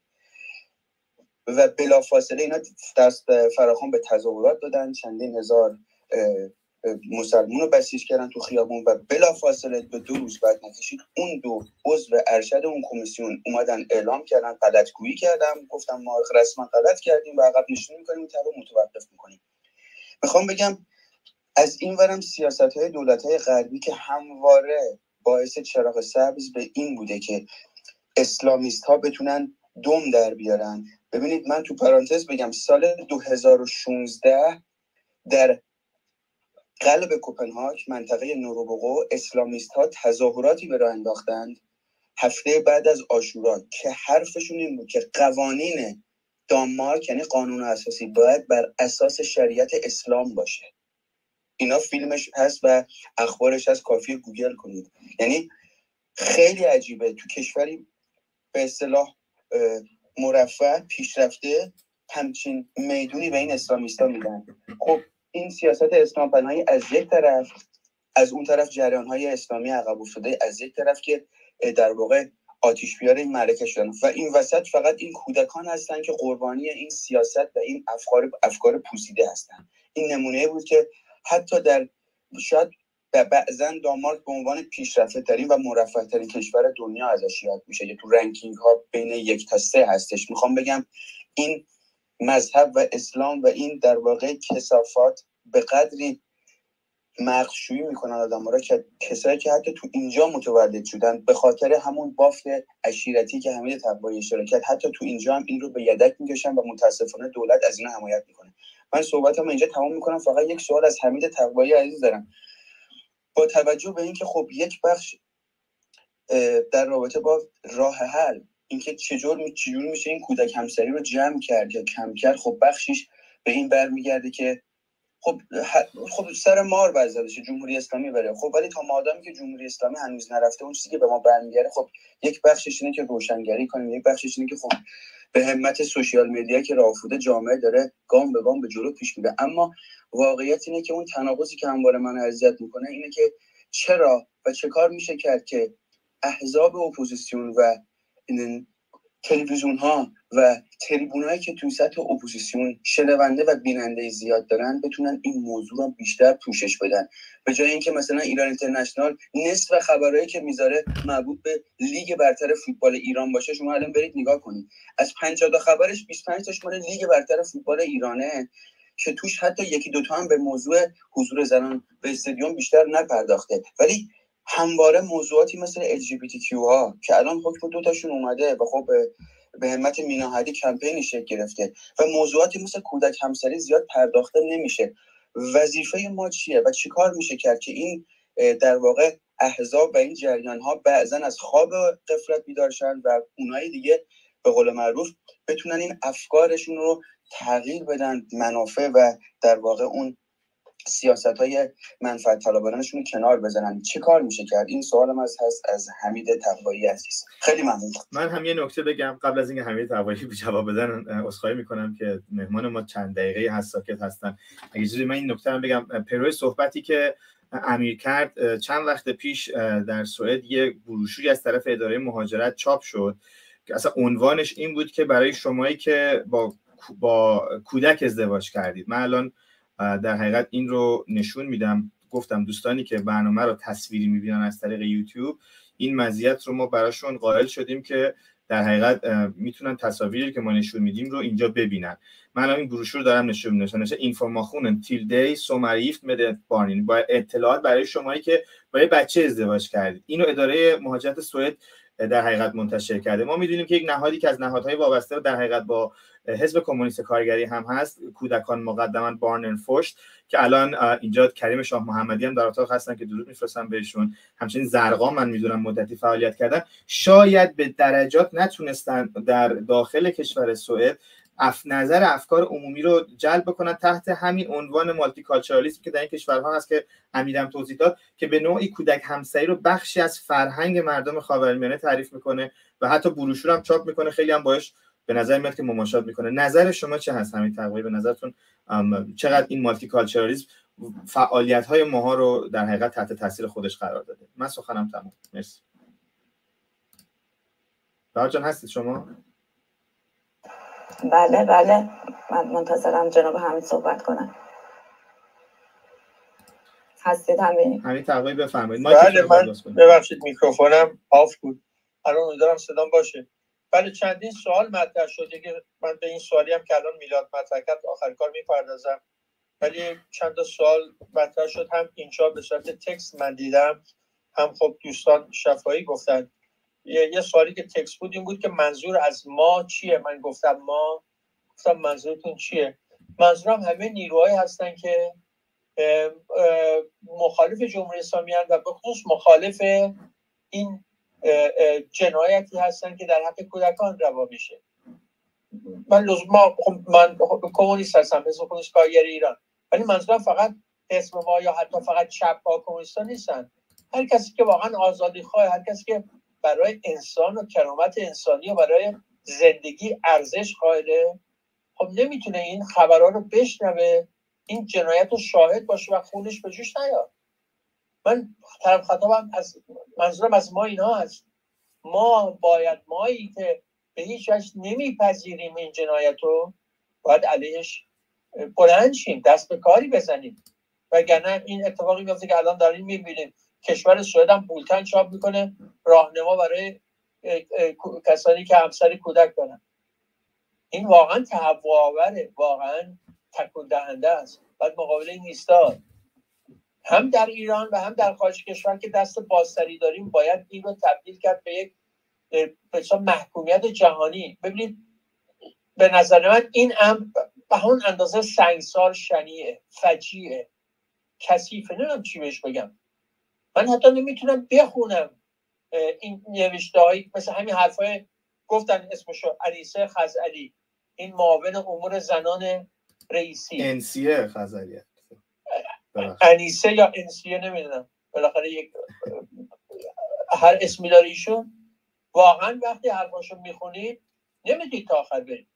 و بلافاصله اینا دست فراخوان به تظاهرات دادن، چندین هزار مسلمون رو بسیج کردن تو خیابون و بلافاصله به 2 روز بعد نکشید اون 2 عضو ارشد اون کمیسیون اومدن اعلام کردن، غلطگویی کردن، گفتم ما رسما غلط کردیم و عقب نشینی می‌کنیم، این طرح متوقف می‌کنیم. میخوام بگم از این ورم سیاست‌های دولت‌های غربی که همواره باعث چراغ سبز به این بوده که اسلامیست‌ها بتونن دم در بیارن. ببینید من تو پرانتز بگم سال 2016 در قلب کوپنهاگ منطقه نوروبوغو اسلامیست‌ها تظاهراتی به راه انداختند هفته بعد از عاشورا که حرفشون این بود که قوانین دانمارک یعنی قانون اساسی باید بر اساس شریعت اسلام باشه. اینا فیلمش هست و اخبارش هست، کافیه گوگل کنید. یعنی خیلی عجیبه تو کشوری به اصطلاح مرفه پیشرفته همچین میدونی به این اسلامیستا میدن. خب این سیاست اسلام پناهی از یک طرف، از اون طرف جریان‌های اسلامی عقب افتاده از یک طرف که در واقع آتش بیار این معرکه شدن و این وسط فقط این کودکان هستن که قربانی این سیاست و این افکار پوسیده هستن. این نمونه بود که حتی در شاید بعضا دانمارک به عنوان پیشرفته ترین و مرفه ترین کشور دنیا ازش یاد میشه، یا تو رنکینگ ها بین 1 تا 3 هستش. میخوام بگم این مذهب و اسلام و این در واقع کثافات به قدری مغزشویی میکنن آدم‌ها را که کسایی که حتی تو اینجا متولد شدن به خاطر همون بافت عشیرتی که حمید طباطبایی اشاره کرد، حتی تو اینجا هم این رو به یدک میکشن و متاسفانه دولت از اینا حمایت میکنه. من صحبتمو اینجا تمام میکنم. فقط یک سوال از حمید طباطبایی عزیز دارم. با توجه به اینکه خب یک بخش در رابطه با راه حل اینکه چجور میشه این کودک همسری رو جمع کرد یا کم کرد، خب بخشیش به این برمیگرده که خب سر مار بزدشه جمهوری اسلامی بره. خب ولی تا مادامی که جمهوری اسلامی هنوز نرفته اون چیزی که به ما برمیگرده، خب یک بخشش اینه که روشنگری کنیم، یک بخشش اینه که خب به همت سوشیال مدیا که راه افتاده جامعه داره گام به گام به جلو پیش میره. اما واقعیت اینه که اون تناقضی که همواره من اذیت میکنه اینه که چرا و چه کار میشه کرد که احزاب اپوزیسیون و تلویزیون ها و تریبونایی که تو سطح اپوزیسیون شنونده و بیننده زیاد دارن بتونن این موضوع رو بیشتر پوشش بدن، به جای اینکه مثلا ایران اینترنشنال نصف خبرایی که میذاره مربوط به لیگ برتر فوتبال ایران باشه. شما الان برید نگاه کنید، از 50 تا خبرش 25 تاش مال لیگ برتر فوتبال ایرانه که توش حتی 1-2 تا هم به موضوع حضور زنان به استادیوم بیشتر نپرداخته. ولی همواره موضوعاتی مثل LGBTQ ها که الان حکم 2 تاشون اومده و خب به همت مینا هدی کمپینی شکل گرفته و موضوعاتی مثل کودک همسری زیاد پرداخته نمیشه. وظیفه ما چیه و چی کار میشه کرد که این در واقع احزاب و این جریان ها بعضن از خواب غفلت بیدار شن و اونایی دیگه به قول معروف بتونن این افکارشون رو تغییر بدن، منافع و در واقع اون سیاست‌های منفعت طلبانشون کنار بزنن. چه کار میشه کرد؟ این سوالم هست از حمید طباطبایی عزیز. خیلی ممنون. من هم یه نکته بگم قبل از اینکه حمید طباطبایی جواب بدن. عذرخواهی میکنم که مهمان ما چند دقیقه هست ساکت هستن. اگه اجازه من این نکته رو بگم. پروی صحبتی که امیر کرد چند وقت پیش در سوئد یه بروشوری از طرف اداره مهاجرت چاپ شد که اصلا عنوانش این بود که برای شمایی که با کودک ازدواج کردید. من الان در حقیقت این رو نشون میدم. گفتم دوستانی که برنامه رو تصویری میبینن از طریق یوتیوب این مزیت رو ما براشون قائل شدیم که در حقیقت میتونن تصاویری که ما نشون میدیم رو اینجا ببینن. من این بروشور دارم نشون میدم. اینفورماسیون till day somarift med barn، با اطلاعات برای شمایی که با یه بچه ازدواج کردید. اینو اداره مهاجرت سوئد در حقیقت منتشر کرده. ما میدونیم که یک نهادی که از نهادهای وابسته در حقیقت با حزب کمونیست کارگری هم هست، کودکان مقدما بارنن فوشت، که الان اینجا کریم شاه محمدی هم در اتاق هستن که درود میفرستم بهشون. همچنین زرقا من میدونم مدتی فعالیت کردن. شاید به درجات نتونستن در داخل کشور سوئد نظر افکار عمومی رو جلب بکنن تحت همین عنوان مالتی کالچرالیسم که در این کشورها هست که امیدم توضیح داد، که به نوعی کودک همسری رو بخشی از فرهنگ مردم خاورمیانه تعریف میکنه و حتی بروشور هم چاپ میکنه. خیلی هم باهاش به نظر میاد که مماشات میکنه. نظر شما چه هست همین تقویی؟ به نظرتون چقدر این مالتی کالچرالیسم فعالیت‌های ماها رو در حقیقت تحت تاثیر خودش قرار داده؟ من سخنم تمام. مرسی. بهار جان هستید شما؟ بله من منتظرم جناب حمید صحبت کنن. هستید همین تقوی بفرمایید. بله، من ببخشید میکروفونم آف بود، الان امیدوارم صدام باشه. بله، چندین سوال مطرح شده که من به این سوالی هم که الان میلاد مطرح کرد آخر کار میپردازم، ولی چند تا سوال مطرح شد، هم اینجا به صورت تکست من دیدم، هم خب دوستان شفاهی گفتن. یه سوالی که تکست بود این بود که منظور از ما چیه؟ من گفتم منظورتون چیه؟ منظورم همه نیروهایی هستن که مخالف جمهوری اسلامی هستن و به خصوص مخالف این جنایتی هستن که در حق کودکان روا میشه. من کمونیست هستم، حزب کمونیست کارگر ایران، ولی منظورم فقط حزب ما یا حتی فقط چپ ها کمونیستا نیستن. هر کسی که واقعا آزادی خواه، هر کسی که برای انسان و کرامت انسانی و برای زندگی ارزش قائله، خب نمیتونه این خبرها رو بشنوه، این جنایت رو شاهد باشه و خونش به جوش نیاد. من طرف خطابم منظورم از ما اینا هست. مایی که به هیچ وجه نمیپذیریم این جنایت رو، باید علیهش بلند شیم، دست به کاری بزنیم، وگرنه این اتفاقی میفته که الان داریم میبینیم. کشور سوئد هم بولتن چاپ میکنه راهنما برای کسانی که همسر کودک دارن. این واقعا تهوع آوره، واقعا تکون دهنده است. باید مقابل این ایستاد. هم در ایران و هم در خارج کشور که دست بازتری داریم باید این رو تبدیل کرد به یک محکومیت جهانی. ببینید به نظر من این به همون اندازه سنگسار، شنیعه، فجیعه، کثیفه، نمیدونم چی بهش بگم. من حتی نمیتونم بخونم این نوشته هایی مثل همین حرفای گفتن اسمشو انیسه خزعلی، این معاون امور زنان رئیسی، انسیه خزعلی، انیسه یا انسیه نمیدونم، بالاخره یک هر اسمی داره ایشون. واقعا وقتی حرفاشو میخونید نمیدید تا آخر برید.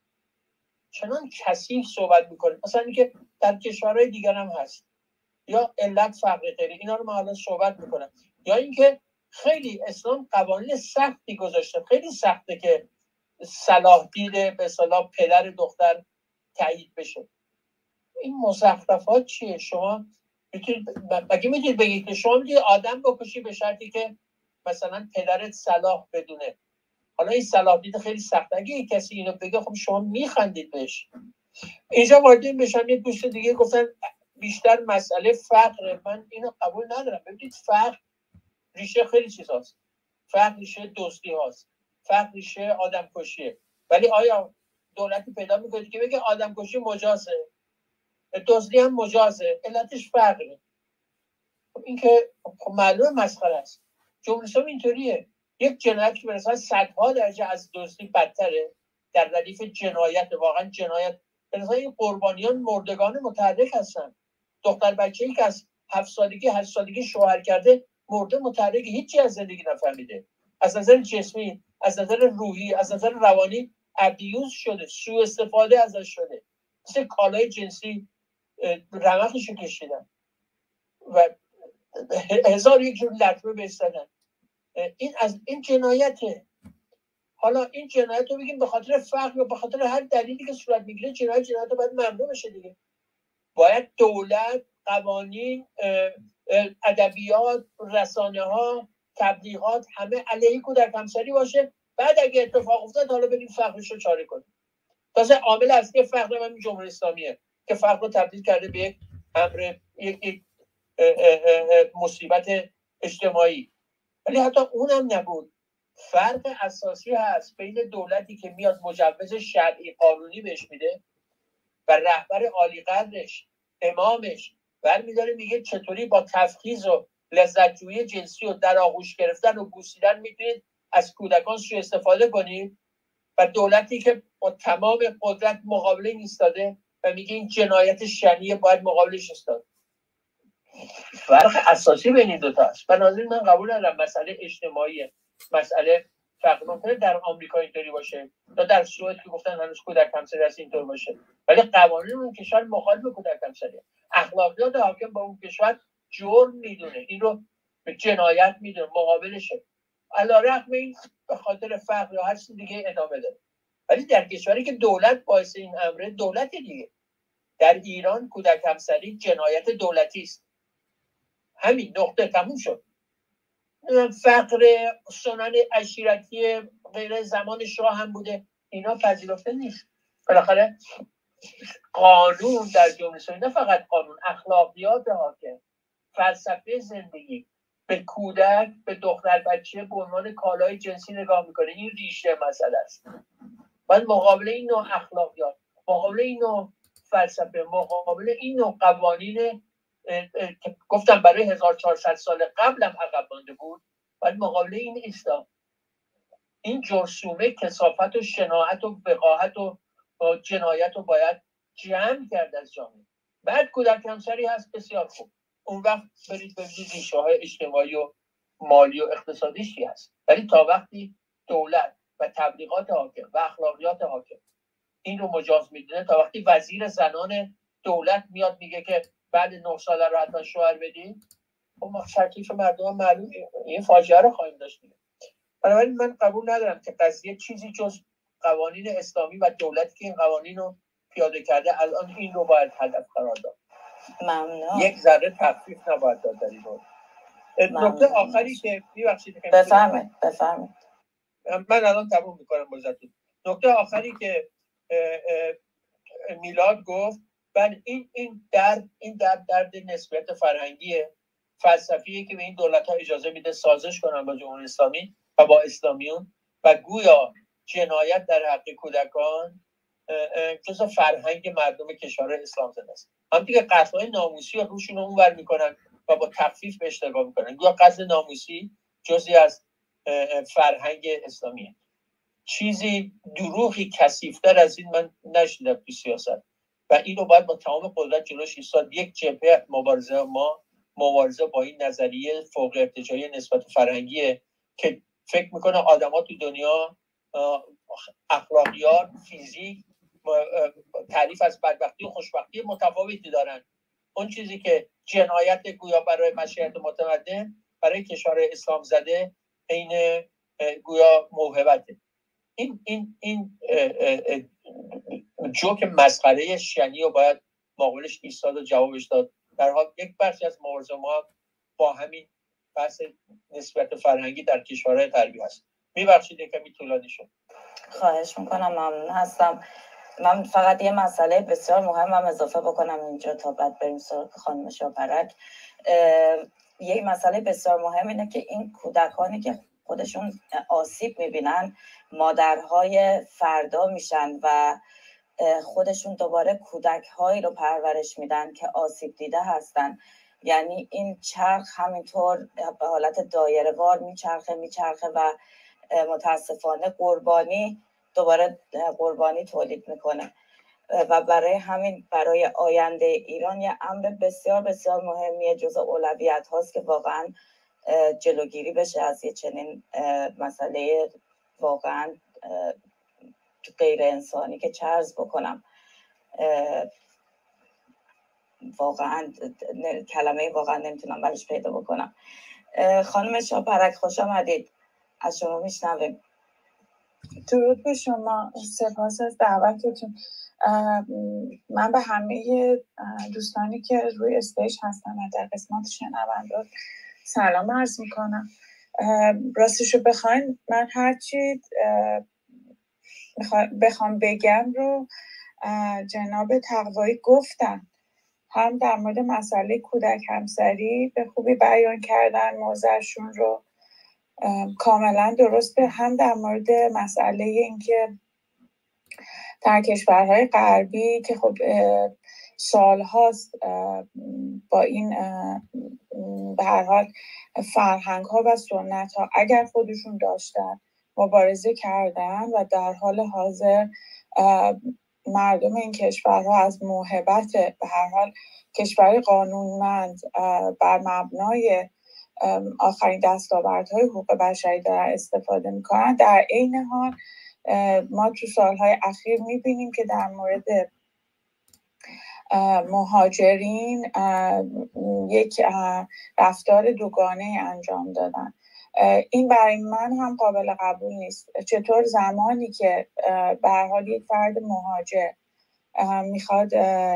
چنان کثیف صحبت میکنید، مثلا اینکه در کشورهای دیگر هم هست، یا علت فقر غیره، اینا رو من الان صحبت میکنم. یا اینکه خیلی اسلام قوانین سختی گذاشته، خیلی سخته که صلاح دید به اصطلاح پدر دختر تایید بشه. این مزخرفات چیه؟ شما میتونید بگید که شما میتونید آدم بکشی به شرطی که مثلا پدرت صلاح بدونه. حالا این صلاح دید خیلی سخته. اگه کسی اینو بگه خب شما میخندید بهش. اینجا وارد این بشم، یه دوست دیگه گفتن بیشتر مسئله فقر. من اینو قبول ندارم. ببینید فقر ریشه خیلی چیزاست. فقر ریشه دزدی هاست، فقر ریشه آدم کشیه. ولی آیا دولتی پیدا میکنید که بگه آدم کشی مجازه، دزدی هم مجازه، علتش فقره؟ این که معلومه مسخره است. جمهوری اسلامی اینطوریه. یک جنایت که مثلا صدها درجه از دزدی بدتره، در ردیف جنایت، واقعا جنایت. مثلا این قربانیان مردگان متحرک هستن. دختر بچه‌ای که از 7 سالگی 8 سالگی شوهر کرده مرده متحرک، هیچی از زندگی نفهمیده. از نظر جسمی، از نظر روحی، از نظر روانی ابیوز شده، سوء استفاده ازش شده. مثل کالای جنسی رمقشو کشیدن و 1001 جور لطمه بهش زدن. این جنایته. حالا این جنایت رو بگیم به خاطر فقر یا به خاطر هر دلیلی که صورت میگیره، جنایت باید ممنوع بشه دیگه. باید دولت، قوانین، ادبیات، رسانه ها، تبلیغات همه علیه کودک همسری باشه. بعد اگه اتفاق افتاد حالا بریم فقرش رو چاره کنیم. تازه عامل اصلی فقر من جمهوری اسلامیه که فقر رو تبدیل کرده به یک امر، یک مصیبت اجتماعی. ولی حتی اونم نبود. فرق اساسی هست بین دولتی که میاد مجوز شرعی قانونی بهش میده و رهبر عالی قدرش، امامش، برمیداره میگه چطوری با تفخیذ و لذت‌جویی جنسی و در آغوش گرفتن و بوسیدن میتونید از کودکان سوء استفاده کنید، و دولتی که با تمام قدرت مقابله ایستاده و میگه این جنایت شنیع باید مقابلش ایستاد. فرق اساسی بین این دو تا است. بنابراین من قبول ندارم مسئله اجتماعیه، مسئله فقر. ممکنه در آمریکا اینطوری باشه یا در سوئد که گفتن هنوز کودک همسری هست اینطور باشه، ولی قوانین اون کشور مخالف کودک همسری، اخلاقیات حاکم با اون کشور جرم میدونه، این رو به جنایت میدونه، مقابلشه، علیرغم این به خاطر فقر یا هر چیز دیگه ادامه داره. ولی در کشوری که دولت باعث این امره، دولت دیگه، در ایران کودک همسری جنایت دولتی است. همین نقطه، تموم شد. فقر، سنن عشیرتی غیر زمان شاه هم بوده، اینا پذیرفته نیست. بالاخره قانون در جمله اسلامی، نه فقط قانون، اخلاقیات حاکم، فلسفه زندگی به کودک، به دختر بچه به عنوان کالای جنسی نگاه میکنه. این ریشه مسئله است. باید مقابل این نوع اخلاقیات، مقابل این نوع فلسفه، مقابل این نوع قوانین که گفتم برای 1400 سال قبلم عقب مانده بود، باید مقابل این ایستا. این جرثومه کثافت و شناعت و وقاحت و جنایت رو باید جمع کرد از جامعه. بعد کودک همسری هست، بسیار خوب، اون وقت برید ببینید ریشه‌های اجتماعی و مالی و اقتصادیش چی هست. ولی تا وقتی دولت و تبلیغات حاکم و اخلاقیات حاکم این رو مجاز میدونه، تا وقتی وزیر زنان دولت میاد میگه که بعد 9 ساله رو حتما شوهر بدین، خب ما تکلیف مردم معلوم، این فاجعه رو خواهیم داشت. بنابراین من قبول ندارم که قضیه چیزی جز قوانین اسلامی و دولتی که این قوانین رو پیاده کرده الان این رو باید هدف قرار داد. ممنون. یک ذره تخفیف نباید داد در این مورد. نکته آخری که میبخشید بفرمایید. من الان تموم میکنم بازتون. نکته آخری که میلاد گفت، بله این درد نسبیت فرهنگیه، فلسفیه که به این دولت‌ها اجازه میده سازش کنن با جمهوری اسلامی و با اسلامیون و گویا جنایت در حق کودکان جزء فرهنگ مردم کشور اسلام زده است. هم دیگه قتل‌های ناموسی رو روشون اونور میکنن و با تخفیف به اشتباه میکنن. گویا قتل ناموسی جزئی از فرهنگ اسلامیه. چیزی دروغی کثیف‌تر از این من نشیدم تو سیاست و اینو باید با تمام قدرت جلوش ایستاد. یک جبهه مبارزه با این نظریه فوق ارتجاعی نسبت فرهنگیه که فکر میکنه آدم‌ها تو دنیا اخلاقیات، فیزیک، تعریف از بدبختی و خوشبختی متفاوتی دارن. اون چیزی که جنایت گویا برای مشیت متمدن، برای کشور اسلام زده عین گویا موهبته. این جوک مسخره شنی رو باید مقابلش ایستاد و جوابش داد. در حال یک بخشی از مبارزه ما با همین بحث نسبت فرهنگی در کشورهای غربی هست. میبخشید یکمی طولانی شد. خواهش میکنم، ممنون هستم. من فقط یه مسئله بسیار مهمم اضافه بکنم اینجا تا بعد بریم سراغ خانم شاپرک. یک مسئله بسیار مهم اینه که این کودکانی که خودشون آسیب میبینن مادرهای فردا میشن و خودشون دوباره کودکهایی رو پرورش میدن که آسیب دیده هستن. یعنی این چرخ همینطور به حالت دایره وار میچرخه و متاسفانه قربانی دوباره قربانی تولید میکنه و برای همین برای آینده ایران یه امر بسیار بسیار مهمیه، جزء اولویت هاست که واقعا جلوگیری بشه از یه چنین مسئله واقعا غیر انسانی که چرز بکنم. واقعا کلمه واقعا نمیتونم برش پیدا بکنم. خانم شاپرک خوش آمدید، از شما میشنویم. درود به شما، سپاس از دعوتتون. من به همه دوستانی که روی استیج هستن و در قسمت شنونده سلام عرض میکنم. راستشو بخواین من هرچی بخوام بگم رو جناب تقوایی گفتن، هم در مورد مسئله کودک همسری به خوبی بیان کردن موضعشون رو، کاملا درسته، هم در مورد مسئله اینکه در کشورهای غربی که خب سالهاست با این به هر حال فرهنگ ها و سنت ها اگر خودشون داشتن مبارزه کردن و در حال حاضر مردم این کشورها از موهبت به هر حال کشور قانونمند بر مبنای آخرین دستاوردهای حقوق بشری دارن استفاده میکنن. در عین حال ما تو سالهای اخیر میبینیم که در مورد مهاجرین یک رفتار دوگانه انجام دادن. این برای من هم قابل قبول نیست. چطور زمانی که به هر حال یک فرد مهاجر میخواد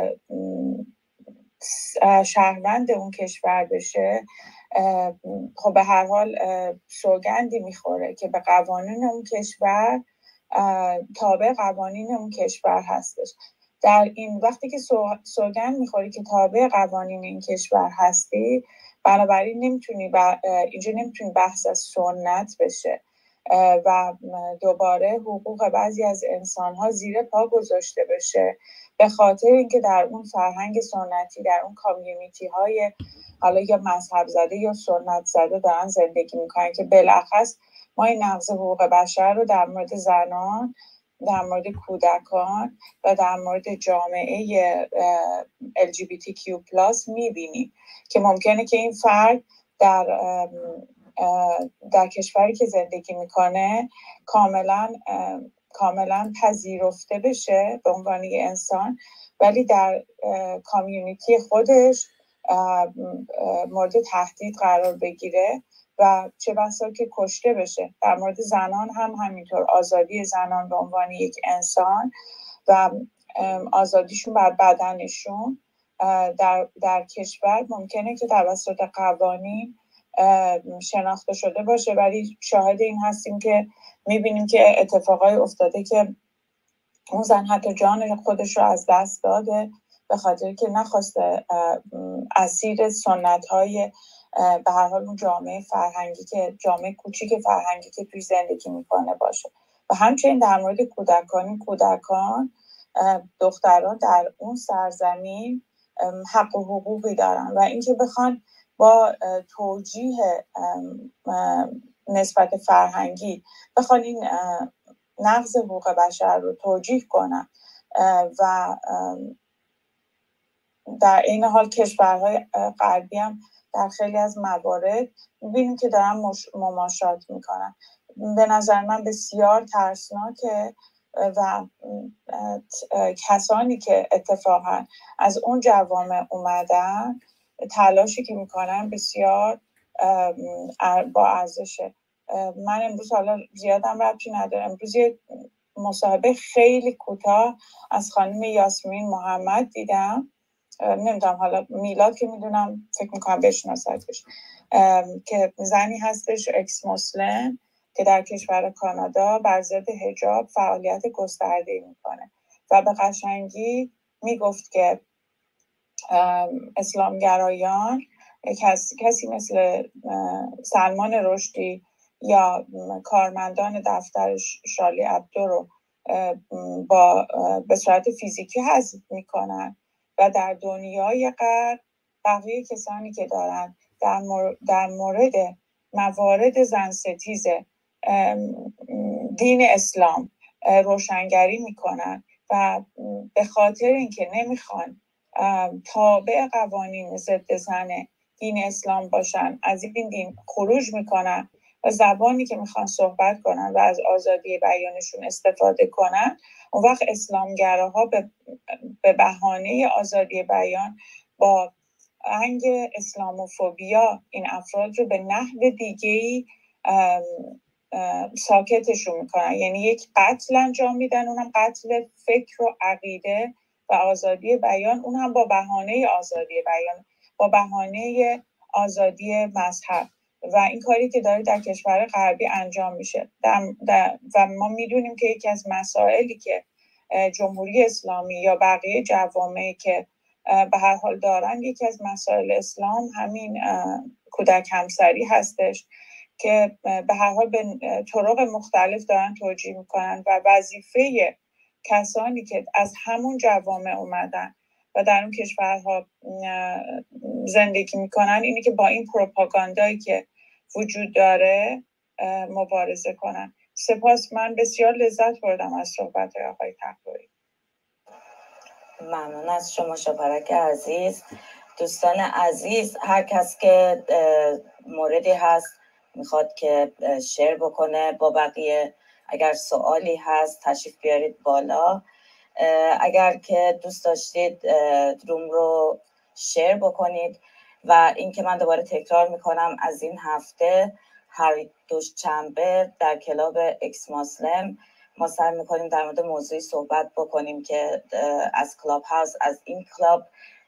شهروند اون کشور بشه، خب به هر حال سوگندی میخوره که به قوانین اون کشور تابع قوانین اون کشور هستش. در این وقتی که سوگند میخوری که تابع قوانین این کشور هستی، بنابراین اینجا نمیتونی بحث از سنت بشه و دوباره حقوق بعضی از انسان‌ها زیر پا گذاشته بشه به خاطر اینکه در اون فرهنگ سنتی، در اون کامیونیتی‌های حالا یا مذهب زده یا سنت زده دارن زندگی میکنن، که بالاخص ما این نقض حقوق بشر رو در مورد زنان، در مورد کودکان و در مورد جامعه LGBTQ+ میبینیم که ممکنه که این فرد در کشوری که زندگی میکنه کاملا پذیرفته بشه به عنوان یک انسان، ولی در کامیونیتی خودش مورد تهدید قرار بگیره و چه بسا که کشته بشه. در مورد زنان هم همینطور، آزادی زنان به عنوان یک انسان و آزادیشون بر بدنشون در کشور ممکنه که توسط قوانین شناخته شده باشه، ولی شاهد این هستیم که میبینیم که اتفاقای افتاده که اون زن حتی جان خودش رو از دست داده به خاطر که نخواسته اسیر سنت‌های به هر حال اون جامعه فرهنگی که جامعه کوچیک فرهنگی که توی زندگی میکنه باشه. و همچنین در مورد کودکان دختران در اون سرزمین حق و حقوقی دارن و اینکه بخوان با توجیه نسبت فرهنگی بخوان این نقض حقوق بشر رو توجیه کنن و در این حال کشورهای غربی هم در خیلی از موارد می‌بینیم که دارن مماشات میکنن. به نظر من بسیار ترسناکه و کسانی که اتفاقا از اون جوامع اومدن تلاشی که میکنن بسیار با ارزشه. من امروز حالا زیادم ربطی نداره، امروز یه مصاحبه خیلی کوتاه از خانم یاسمین محمد دیدم، نمیدونم حالا میلاد که میدونم فکر میکنم بشناستش، که زنی هستش اکس مسلم که در کشور کانادا بر ضد حجاب فعالیت گسترده میکنه و به قشنگی میگفت که اسلامگرایان کسی مثل سلمان رشدی یا کارمندان دفتر شالی عبدو رو به صورت فیزیکی حذف میکنن و در دنیای غرب بقیه کسانی که دارن در مورد موارد زنستیز دین اسلام روشنگری میکنن و به خاطر اینکه نمیخوان تابع قوانین ضد زن دین اسلام باشن از این دین خروج میکنن و زبانی که میخوان صحبت کنن و از آزادی بیانشون استفاده کنن، اون وقت اسلامگراها به بهانه آزادی بیان با آهنگ اسلاموفوبیا این افراد رو به نحو دیگه‌ای ساکتشون میکنن. یعنی یک قتل انجام میدن، اونم قتل فکر و عقیده و آزادی بیان، اون هم با بهانه آزادی بیان، با بهانه آزادی مذهب. و این کاری که داره در کشور غربی انجام میشه و ما میدونیم که یکی از مسائلی که جمهوری اسلامی یا بقیه جوامعی که به هر حال دارن، یکی از مسائل اسلام همین کودک همسری هستش که به هر حال به طرق مختلف دارن توجیه میکنن و وظیفه کسانی که از همون جوامع اومدن و در اون کشورها زندگی میکنن اینه که با این پروپاگاندایی که وجود داره مبارزه کنن. سپاس، من بسیار لذت بردم از صحبت آقای تقوایی. ممنون از شما شبرک عزیز. دوستان عزیز، هر کس که موردی هست میخواد که شیر بکنه با بقیه، اگر سوالی هست تشریف بیارید بالا. اگر که دوست داشتید روم رو شیر بکنید. و این که من دوباره تکرار میکنم، از این هفته هر دوشنبه در کلاب اکس مسلم ما سعی میکنیم در مورد موضوعی صحبت بکنیم که از کلاب هاوس، از این کلاب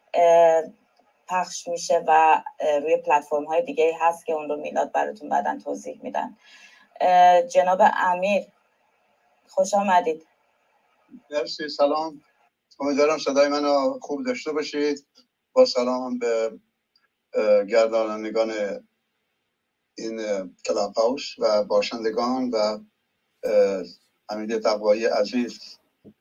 پخش میشه و روی پلتفرم های دیگه هست که اون رو میلاد براتون بعداً توضیح میدن. جناب امیر خوش آمدید. مرسی، سلام. امیدوارم صدای منو خوب داشته باشید. با سلام به گردانندگان این کلاب هاوس و باشندگان و حمید تقوایی عزیز.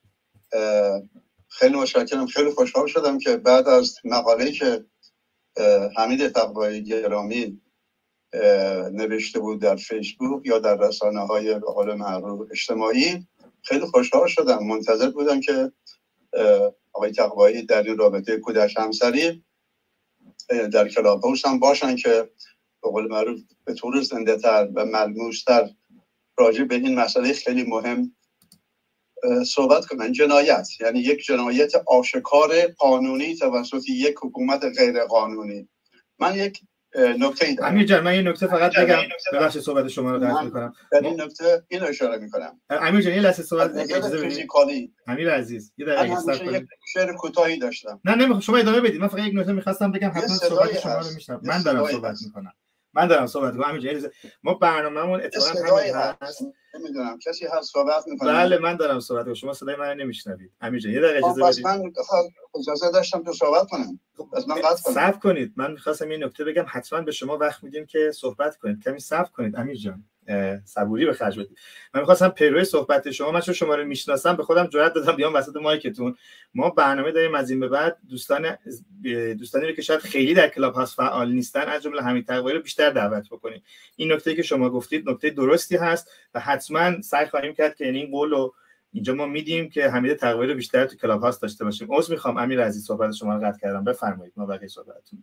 خیلی متشکرم، خیلی خوشحال شدم که بعد از مقاله‌ای که حمید تقوایی گرامی نوشته بود در فیسبوک یا در رسانه‌های به قول معروف اجتماعی، خیلی خوشحال شدم. منتظر بودم که آقای تقوایی در این رابطه کودک همسری در کلاب هاوس هم باشن که به قول معروف به طور زنده‌تر و ملموس‌تر راجع به این مسئله خیلی مهم صحبت کنن. جنایت، یعنی یک جنایت آشکار قانونی توسط یک حکومت غیر قانونی. من یک نکته دارم. امیر جان، من یه نکته فقط بگم، ببخشید صحبت شما رو قطع می‌کنم. در این نکته این اشاره می‌کنم. امیر جان یه لحظه صحبت اجازه بدید. امیر عزیز یه دقیقه صبر کنید. شعر کوتاهی داشتم. نه نمیخوام، شما ادامه بدید. من فقط یک نکته می‌خواستم بگم، حتما صحبت شما رو میشنوم. من دارم صحبت می‌کنم. امیر جان ما برنامه‌مون اتفاقا همین هست. نمیدونم کسی هست صحبت می‌کنه. بله من دارم صحبت می‌کنم، شما صدای من نمی‌شنوید. امیر جان یه دقیقه اجازه بدید. من اجازه داشتم که صحبت کنم. از من قطع کنید. صبر کنید، من می‌خواستم این نکته بگم، حتما به شما وقت میدیم که صحبت کنید. کمی صبر کنید امیر جان، صبوری به خرج بدید. من می‌خواستم پیروی صحبت شما، من چون شما رو میشناسم به خودم جرئت دادم بیام وسط مایکتون. ما برنامه داریم از این به بعد دوستانی رو که شاید خیلی در کلاب هاوس فعال نیستن، از جمله حمید تقوایی رو بیشتر دعوت بکنیم. این نکته که شما گفتید نکته درستی هست و حتما سعی خواهیم کرد که این قول رو اینجا ما میدیم که حمید تقوایی رو بیشتر تو کلاب هاوس داشته باشیم. عذر میخوام امیر عزیز صحبت شما رو قطع کردم، بفرمایید ما بقیه صحبتتون.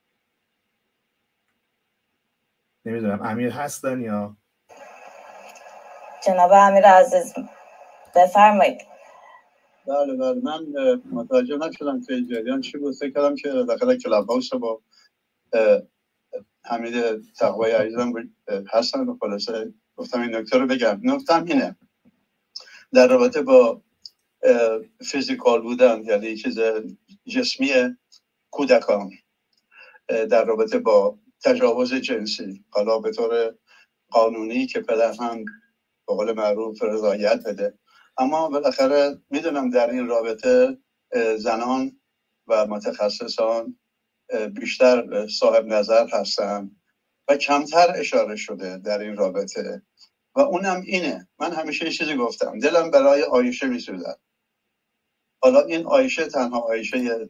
نمیدونم امیر هستن یا جناب امیر عزیز بفرمایید. بله من متوجه نشدم که جریان چی بود. فکر کردم که داخل کلاب هاوس با حمید تقوایی عزیزم هستن و خلاصه گفتم این نکته رو بگم. نکتم اینه در رابطه با فیزیکال بودن، یعنی چیز جسمی کودکان در رابطه با تجاوز جنسی، حالا به طور قانونی که پدر هم به قول معروف رضایت بده، اما بالاخره میدونم در این رابطه زنان و متخصصان بیشتر صاحب نظر هستن و کمتر اشاره شده در این رابطه و اونم اینه. من همیشه یه چیزی گفتم، دلم برای عایشه میسوزد. حالا این عایشه تنها عایشه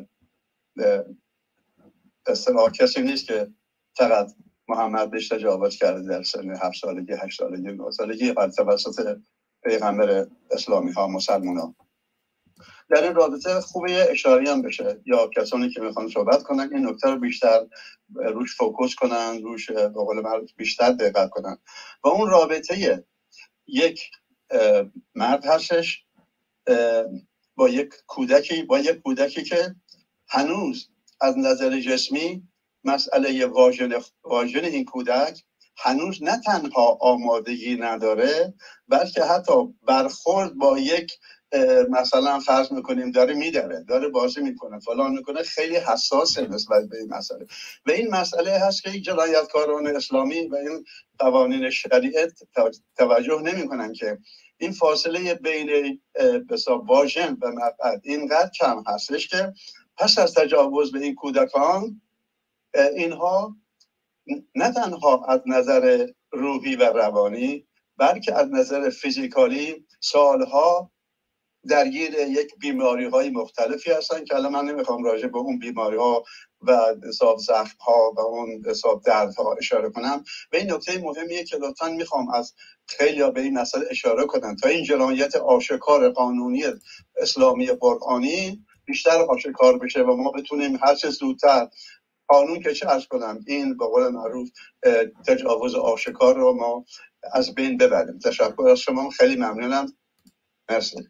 اصطلاح کسی نیست که فقط محمد بهش تجاوز کرده در سن 7 سالگی 8 سالگی 9 سالگی بر توسط پیغمبر اسلامی ها مسلمان ها. در این رابطه خوبه اشاره هم بشه یا کسانی که میخوان صحبت کنن این نکته رو بیشتر روش فوکوس کنن، روش به قول معروف بیشتر دقت کنن. و اون رابطه یک مرد هستش با یک کودکی که هنوز از نظر جسمی مسئله واژن این کودک هنوز نه تنها آمادگی نداره، بلکه حتی برخورد با یک مثلا فرض میکنیم داره میدره، داره بازی میکنه، فلان میکنه، خیلی حساسه نسبت به این مسئله. و این مسئله هست که جنایتکاران اسلامی و این قوانین شریعت توجه نمیکنن که این فاصله بین واژن و مقعد اینقدر کم هستش که پس از تجاوز به این کودکان اینها نه تنها از نظر روحی و روانی بلکه از نظر فیزیکالی سالها درگیر یک بیماری های مختلفی هستن که الان من نمیخوام راجع به اون بیماری ها و حساب زخم ها و اون حساب درد ها اشاره کنم. و این نکته مهمیه که لطفاً میخوام از خیلی به این مسئله اشاره کنم تا این جنایت آشکار قانونی اسلامی قرآنی بیشتر آشکار بشه و ما بتونیم هر چه زودتر قانون که چه ارز کنم این به قول معروف تجاوز آشکار رو ما از بین ببریم. تشکر از شما، خیلی ممنونم. مرسی.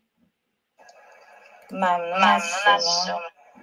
ممنون از شما.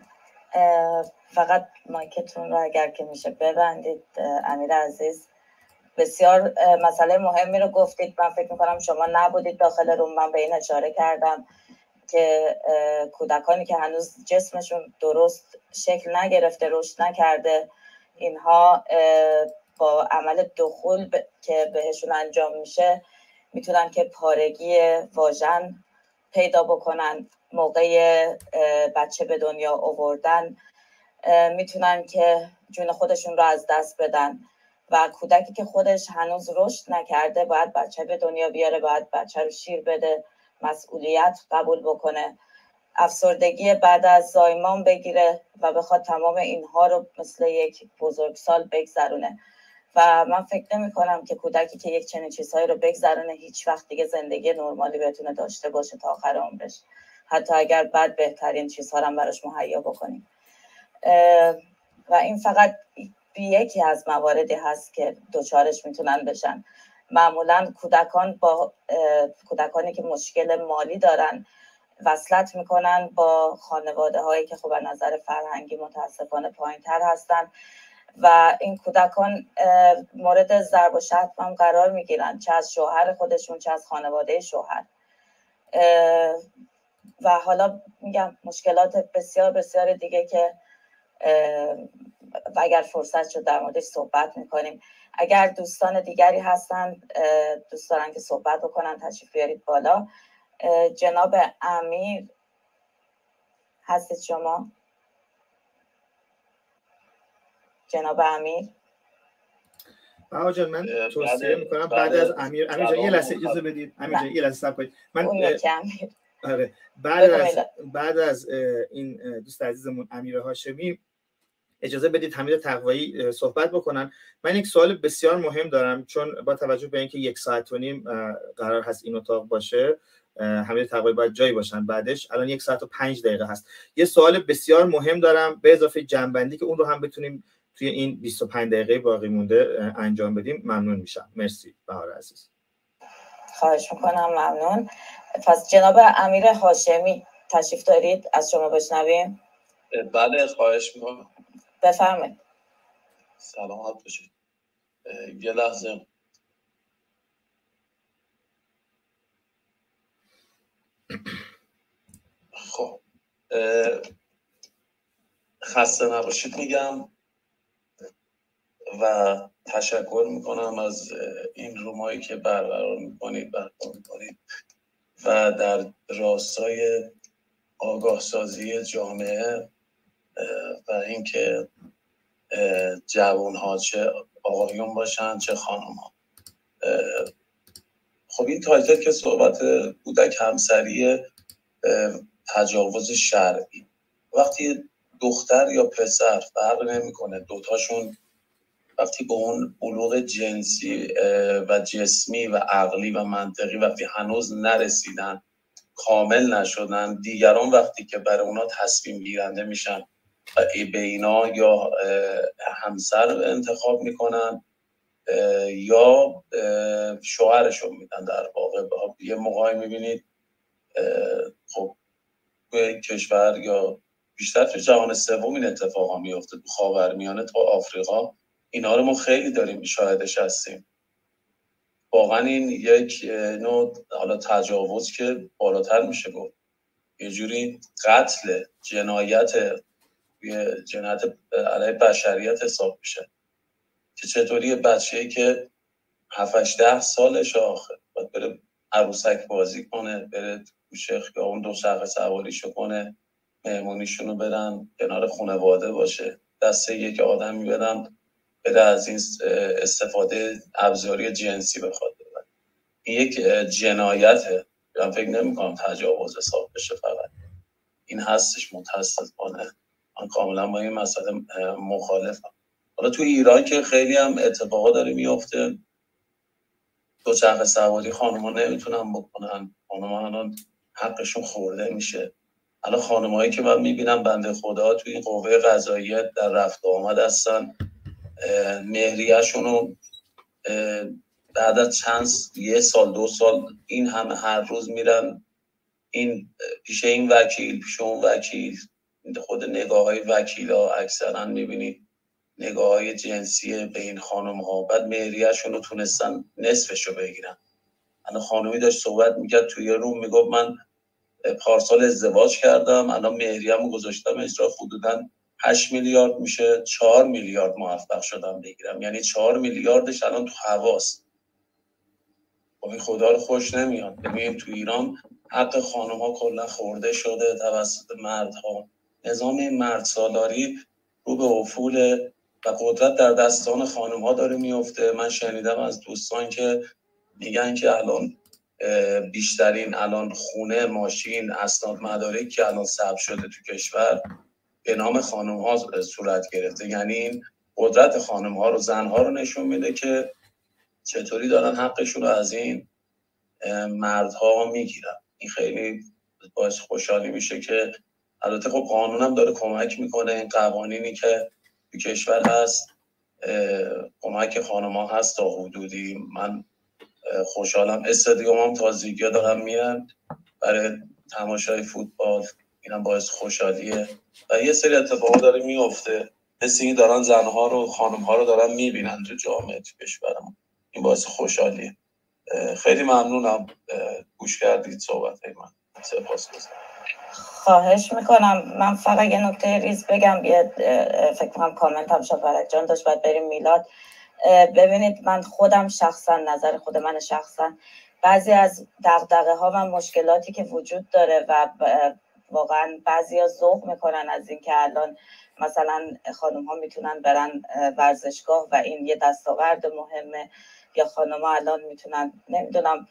فقط مایکتون رو اگر که میشه ببندید. امیر عزیز بسیار مسئله مهمی رو گفتید. من فکر میکنم شما نبودید داخل روم، من به این اشاره کردم که کودکانی که هنوز جسمشون درست شکل نگرفته، رشد نکرده، اینها با عمل دخول که بهشون انجام میشه میتونن که پارگی واژن پیدا بکنن، موقع بچه به دنیا آوردن میتونن که جون خودشون رو از دست بدن و کودکی که خودش هنوز رشد نکرده باید بچه به دنیا بیاره، باید بچه رو شیر بده، مسئولیت قبول بکنه، افسردگی بعد از زایمان بگیره و بخواد تمام اینها رو مثل یک بزرگسال بگذرونه. و من فکر نمی کنم که کودکی که یک چنین چیزهایی رو بگذرونه هیچ وقت دیگه زندگی نرمالی بتونه داشته باشه تا آخر عمرش، حتی اگر بعد بهترین چیزها رو براش مهیا بکنیم. و این فقط یکی از مواردی هست که دوچارش میتونن بشن. معمولا کودکانی که مشکل مالی دارن وصلت میکنن با خانواده هایی که خب از نظر فرهنگی متاسفانه پایین تر هستن و این کودکان مورد ضرب و شتم هم قرار میگیرن، چه از شوهر خودشون چه از خانواده شوهر. و حالا میگم مشکلات بسیار بسیار دیگه که و اگر فرصت شد در موردش صحبت میکنیم. اگر دوستان دیگری هستن دوست دارن که صحبت بکنن تشریف بیارید بالا. جناب امیر هستید شما؟ جناب امیر؟ بهار جان من توصیه میکنم بعد از امیر جان یه لحظه اجازه بدید. امیر جان یه لحظه صبر کنید. من آره بعد از این دوست عزیزمون امیر هاشمی اجازه بدید حمید تقوایی صحبت بکنن. من یک سوال بسیار مهم دارم، چون با توجه به اینکه 1.5 ساعت قرار هست این اتاق باشه، حمید تقوایی باید جایی باشن بعدش. الان 1 ساعت و 5 دقیقه هست. یه سوال بسیار مهم دارم به اضافه جنبندی که اون رو هم بتونیم توی این 25 دقیقه باقی مونده انجام بدیم. ممنون میشم. مرسی بهار عزیز. خواهش میکنم. ممنون. پس جناب امیر هاشمی تشریف دارید، از شما بشنویم. بله خواهش میکنم. بفرمایید. سلامت باشید. یه لحظه. خب خسته نباشید میگم و تشکر میکنم از این رومایی که برقرار میکنید و در راستای آگاه سازی جامعه و اینکه جوان‌ها چه آقایون باشن چه خانم‌ها. خب این تایتل که صحبت کودک همسری تجاوز شرعی، وقتی دختر یا پسر فرق نمی‌کنه، دوتاشون وقتی به اون بلوغ جنسی و جسمی و عقلی و منطقی وقتی هنوز نرسیدن، کامل نشدن، دیگران وقتی که برای اونا تصمیم گیرنده میشن و به اینا یا همسر انتخاب میکنن یا شوهرشون میدن. در واقع یه موقعی میبینید خب توی کشور یا بیشتر توی جهان سوم این اتفاقا میفته، تو خاورمیانه تا آفریقا اینا رو ما خیلی داریم شاهدش هستیم. واقعا این یک نوع حالا تجاوز که بالاتر میشه گفت، یه جوری قتل، جنایت علیه بشریت حساب میشه که چطوری بچه‌ای که 7-10 سالش آخه باید بره عروسک بازی کنه، بره کوچه خیابون دوچرخه سواریشو کنه، مهمونیشونو برن کنار خانواده باشه، دست یک آدمی بدن بره از این استفاده ابزاری جنسی بخواد ببره. این یک جنایته. من فکر نمی‌کنم تجاوز حساب بشه. فقط این هستش متاسفانه. من کاملا با این مسئله مخالفم. حالا تو ایران که خیلی هم اتفاقا داره میفته، دوچرخه سواری خانم‌ها نمیتونن بکنن، خانم‌ها الان حقشون خورده میشه، الان خانم‌هایی که من میبینم بنده خدا توی قوه قضاییه در رفت و آمد هستن، مهریه‌شون بعد از یه سال 2 سال این همه هر روز میرن این پیش این وکیل پیش اون وکیل. خود نگاه‌های وکیلا اکثرا میبینی نگاه‌های جنسی به این خانم‌ها، بعد مهریه‌شون رو تونستن نصفش رو بگیرن. الان خانمی داشت صحبت میکرد توی روم، میگفت من پارسال ازدواج کردم، الان مهریه‌مو گذاشتم اجرا، حدوداً 8 میلیارد میشه، 4 میلیارد موفق شدم بگیرم. یعنی 4 میلیاردش الان تو هواست. این خدا رو خوش نمیاد. ببینیم تو ایران حق خانم‌ها کلا خورده شده توسط مردها. نظام مردسالاری رو به افول و قدرت در دستان خانم‌ها داره میفته. من شنیدم از دوستان که میگن که الان بیشترین الان خونه، ماشین، اسناد مدارک که الان ثبت شده تو کشور به نام خانم‌ها صورت گرفته. یعنی این قدرت خانم‌ها رو، زن‌ها رو نشون میده که چطوری دارن حقشون رو از این مردها میگیرن. این خیلی باعث خوشحالی میشه که البته خب قانون هم داره کمک میکنه. این قوانینی که تو کشور هست کمک خانم‌ها هست تا حدودی. من خوشحالم. استادیوم هم تازگی‌ها دارن میرن برای تماشای فوتبال، اینم باعث خوشحالیه و یه سری اتفاقا داره میفته. مثل این دارن زنها رو، خانم‌ها رو دارن میبینن تو جامعه تو کشورمون. این باعث خوشحالیه. خیلی ممنونم گوش کردید صحبت‌های من. سپاسگزارم. خواهش میکنم. من فقط یه نکته ریز بگم، فکر کنم کامنت هم شفرک جان داشت، باید بریم میلاد. ببینید من خودم شخصا، نظر خود من شخصا، بعضی از دغدغه ها و مشکلاتی که وجود داره و واقعا بعضی ها ذوق میکنن از این که الان مثلا خانم ها میتونن برن ورزشگاه و این یه دستاورد مهمه، یا خانم ها الان میتونن نمیدونم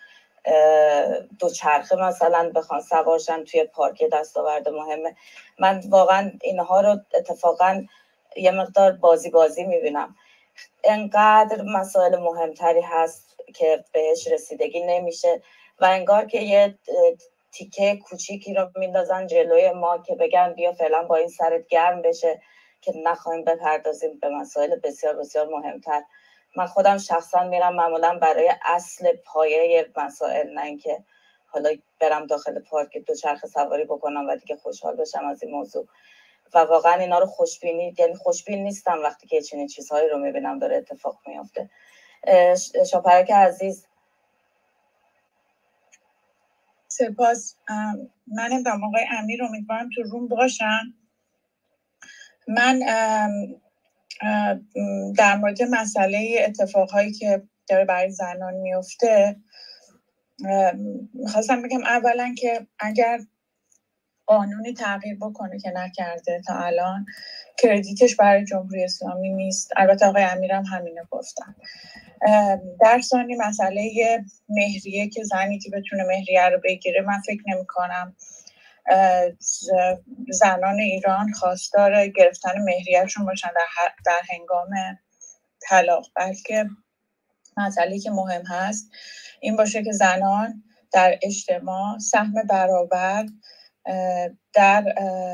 دوچرخه مثلا بخوان سوارشن توی پارک، دستاورد مهمه. من واقعا اینها رو اتفاقا یه مقدار بازی میبینم. انقدر مسائل مهمتری هست که بهش رسیدگی نمیشه و انگار که یه تیکه کوچیکی رو میندازن جلوی ما که بگن بیا فعلا با این سرت گرم بشه که نخواهیم بپردازیم به مسائل بسیار بسیار مهمتر. من خودم شخصا میرم معمولا برای اصل پایه مسائل، نه اینکه حالا برم داخل پارک دوچرخه سواری بکنم و دیگه خوشحال بشم از این موضوع. و واقعا اینا رو خوشبین نیستم وقتی که چنین چیزهایی رو میبینم داره اتفاق میفته. شاپرک عزیز. سپاس. من نمیدونم آقای امیر، امیدوارم تو روم باشن. من در مورد مسئله اتفاقهایی که داره برای زنان میفته میخواستم بگم اولا که اگر قانونی تغییر بکنه که نکرده تا الان، کردیتش برای جمهوری اسلامی نیست. البته آقای امیرم همینو گفتن. در ثانی مسئله مهریه که زنی که بتونه مهریه رو بگیره، من فکر نمی کنم زنان ایران خواستار گرفتن مهریه‌شون باشن در هنگام طلاق، بلکه مسئله که مهم هست این باشه که زنان در اجتماع سهم برابر در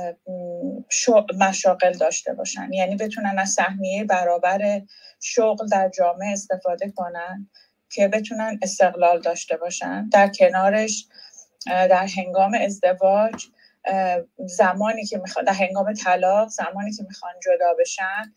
مشاغل داشته باشن، یعنی بتونن از سهمیه برابر شغل در جامعه استفاده کنن که بتونن استقلال داشته باشن. در کنارش در هنگام ازدواج، زمانی که میخوان، در هنگام طلاق زمانی که میخوان جدا بشن،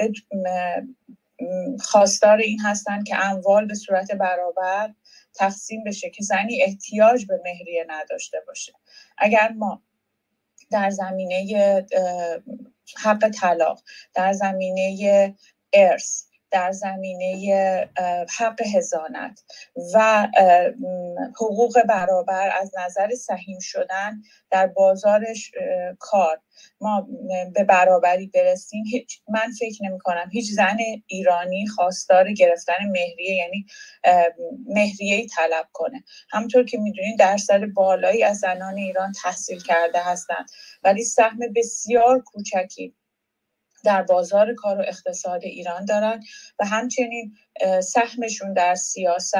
خواستار این هستن که اموال به صورت برابر تقسیم بشه که زنی احتیاج به مهریه نداشته باشه. اگر ما در زمینه حق طلاق، در زمینه ارث، در زمینه حق حضانت و حقوق برابر از نظر سهیم شدن در بازار کار ما به برابری برسیم، من فکر نمی کنم هیچ زن ایرانی خواستار گرفتن مهریه، یعنی مهریه‌ای طلب کنه. همونطور که میدونین درصد بالایی از زنان ایران تحصیل کرده هستند، ولی سهم بسیار کوچکی در بازار کار و اقتصاد ایران دارن و همچنین سهمشون در سیاست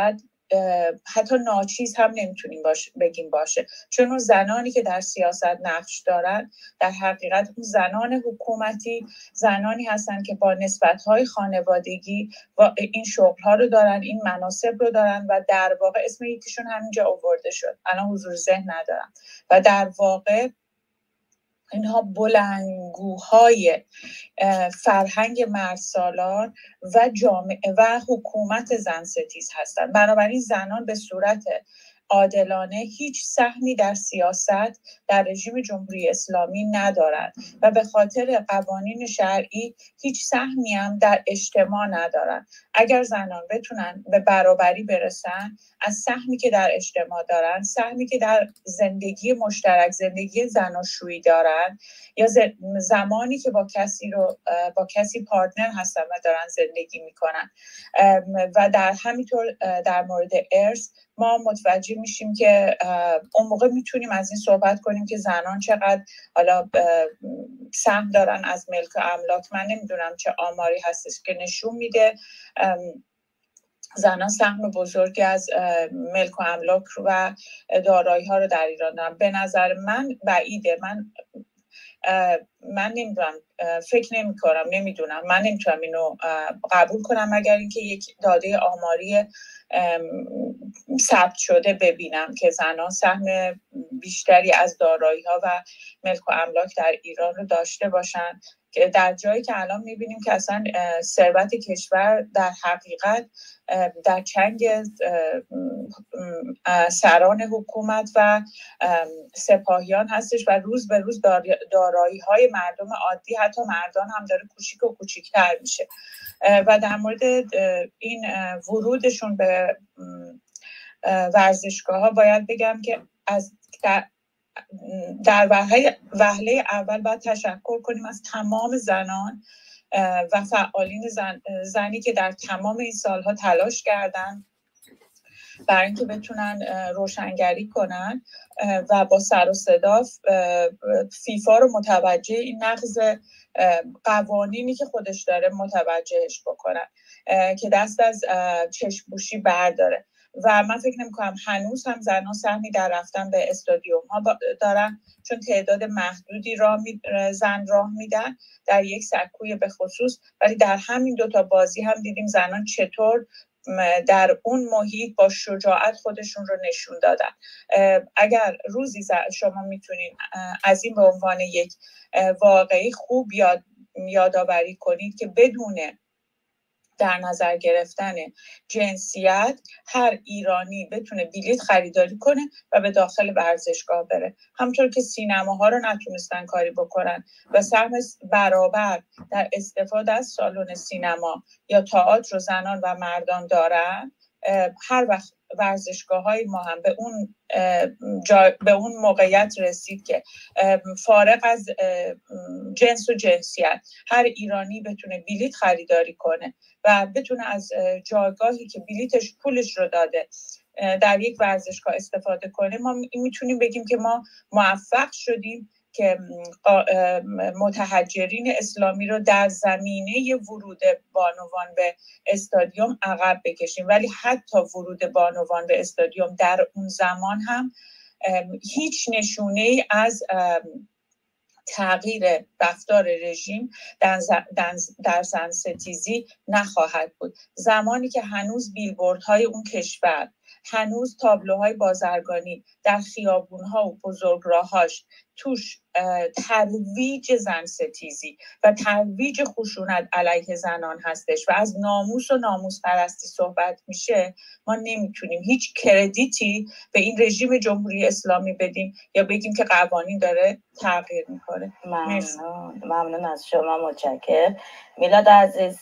حتی ناچیز هم نمیتونیم بگیم باشه، چون اون زنانی که در سیاست نقش دارن در حقیقت اون زنان حکومتی زنانی هستن که با نسبت‌های خانوادگی و این شغل‌ها رو دارن، این مناصب رو دارن و در واقع اسم یکیشون همینجا آورده شد، الان حضور ذهن ندارم، و در واقع اینها بلندگوهای فرهنگ مردسالار و جامعه و حکومت زن ستیز هستند. بنابراین زنان به صورت عادلانه هیچ سهمی در سیاست در رژیم جمهوری اسلامی ندارند و به خاطر قوانین شرعی هیچ سهمی هم در اجتماع ندارند. اگر زنان بتونن به برابری برسن از سهمی که در اجتماع دارن، سهمی که در زندگی مشترک، زندگی زناشویی دارن، یا زمانی که با کسی پارتنر هستن و دارن زندگی میکنن، و در همینطور در مورد ارث ما متوجه میشیم که اون موقع میتونیم از این صحبت کنیم که زنان چقدر حالا سهم دارن از ملک و املاک. من نمیدونم چه آماری هستش که نشون میده زنان سهم بزرگی از ملک و املاک و دارایی ها رو در ایران دارن. به نظر من بعیده، من نمیدونم، فکر نمی کنم، نمیدونم، من نمیتونم اینو قبول کنم مگر اینکه یک داده آماری ثبت شده ببینم که زنان سهم بیشتری از دارایی ها و ملک و املاک در ایران رو داشته باشن، که در جایی که الان میبینیم که اصلا ثروت کشور در حقیقت در چنگ سران حکومت و سپاهیان هستش و روز به روز دارایی های مردم عادی، حتی مردان هم داره کوچیک و کوچیکتر میشه. و در مورد این ورودشون به ورزشگاه ها باید بگم که در وهله اول باید تشکر کنیم از تمام زنان و فعالین زنی که در تمام این سالها تلاش کردن برای اینکه بتونن روشنگری کنن و با سر و صدا فیفا رو متوجه این نقض قوانینی که خودش داره متوجهش بکنن که دست از چشم‌پوشی برداره. و من فکر نمی‌کنم هنوز هم زنان سهمی در رفتن به استادیوم ها دارن، چون تعداد محدودی زن راه میدن در یک سکوی به خصوص، ولی در همین دوتا بازی هم دیدیم زنان چطور در اون محیط با شجاعت خودشون رو نشون دادن. اگر روزی شما میتونین از این به عنوان یک واقعی خوب یادآوری کنید که بدون در نظر گرفتن جنسیت هر ایرانی بتونه بلیط خریداری کنه و به داخل ورزشگاه بره، همونطور که سینماها رو نتونستن کاری بکنن و سهم برابر در استفاده از سالن سینما یا تئاتر زنان و مردان دارن، هر وقت ورزشگاه‌های ما هم به اون موقعیت رسید که فارغ از جنس و جنسیت هر ایرانی بتونه بلیط خریداری کنه و بتونه از جایگاهی که بلیطش پولش رو داده در یک ورزشگاه استفاده کنه، ما میتونیم بگیم که ما موفق شدیم که متحجرین اسلامی رو در زمینه ورود بانوان به استادیوم عقب بکشیم. ولی حتی ورود بانوان به استادیوم در اون زمان هم هیچ نشونه از تغییر رفتار رژیم در زن ستیزی نخواهد بود. زمانی که هنوز بیلبوردهای اون کشور، هنوز تابلوهای بازرگانی در خیابونها و بزرگراهاش توش ترویج زن ستیزی و ترویج خشونت علیه زنان هستش و از ناموس و ناموس پرستی صحبت میشه، ما نمیتونیم هیچ کردیتی به این رژیم جمهوری اسلامی بدیم یا بگیم که قوانین داره تغییر میکنه. ممنون از شما، متشکرم. میلاد عزیز،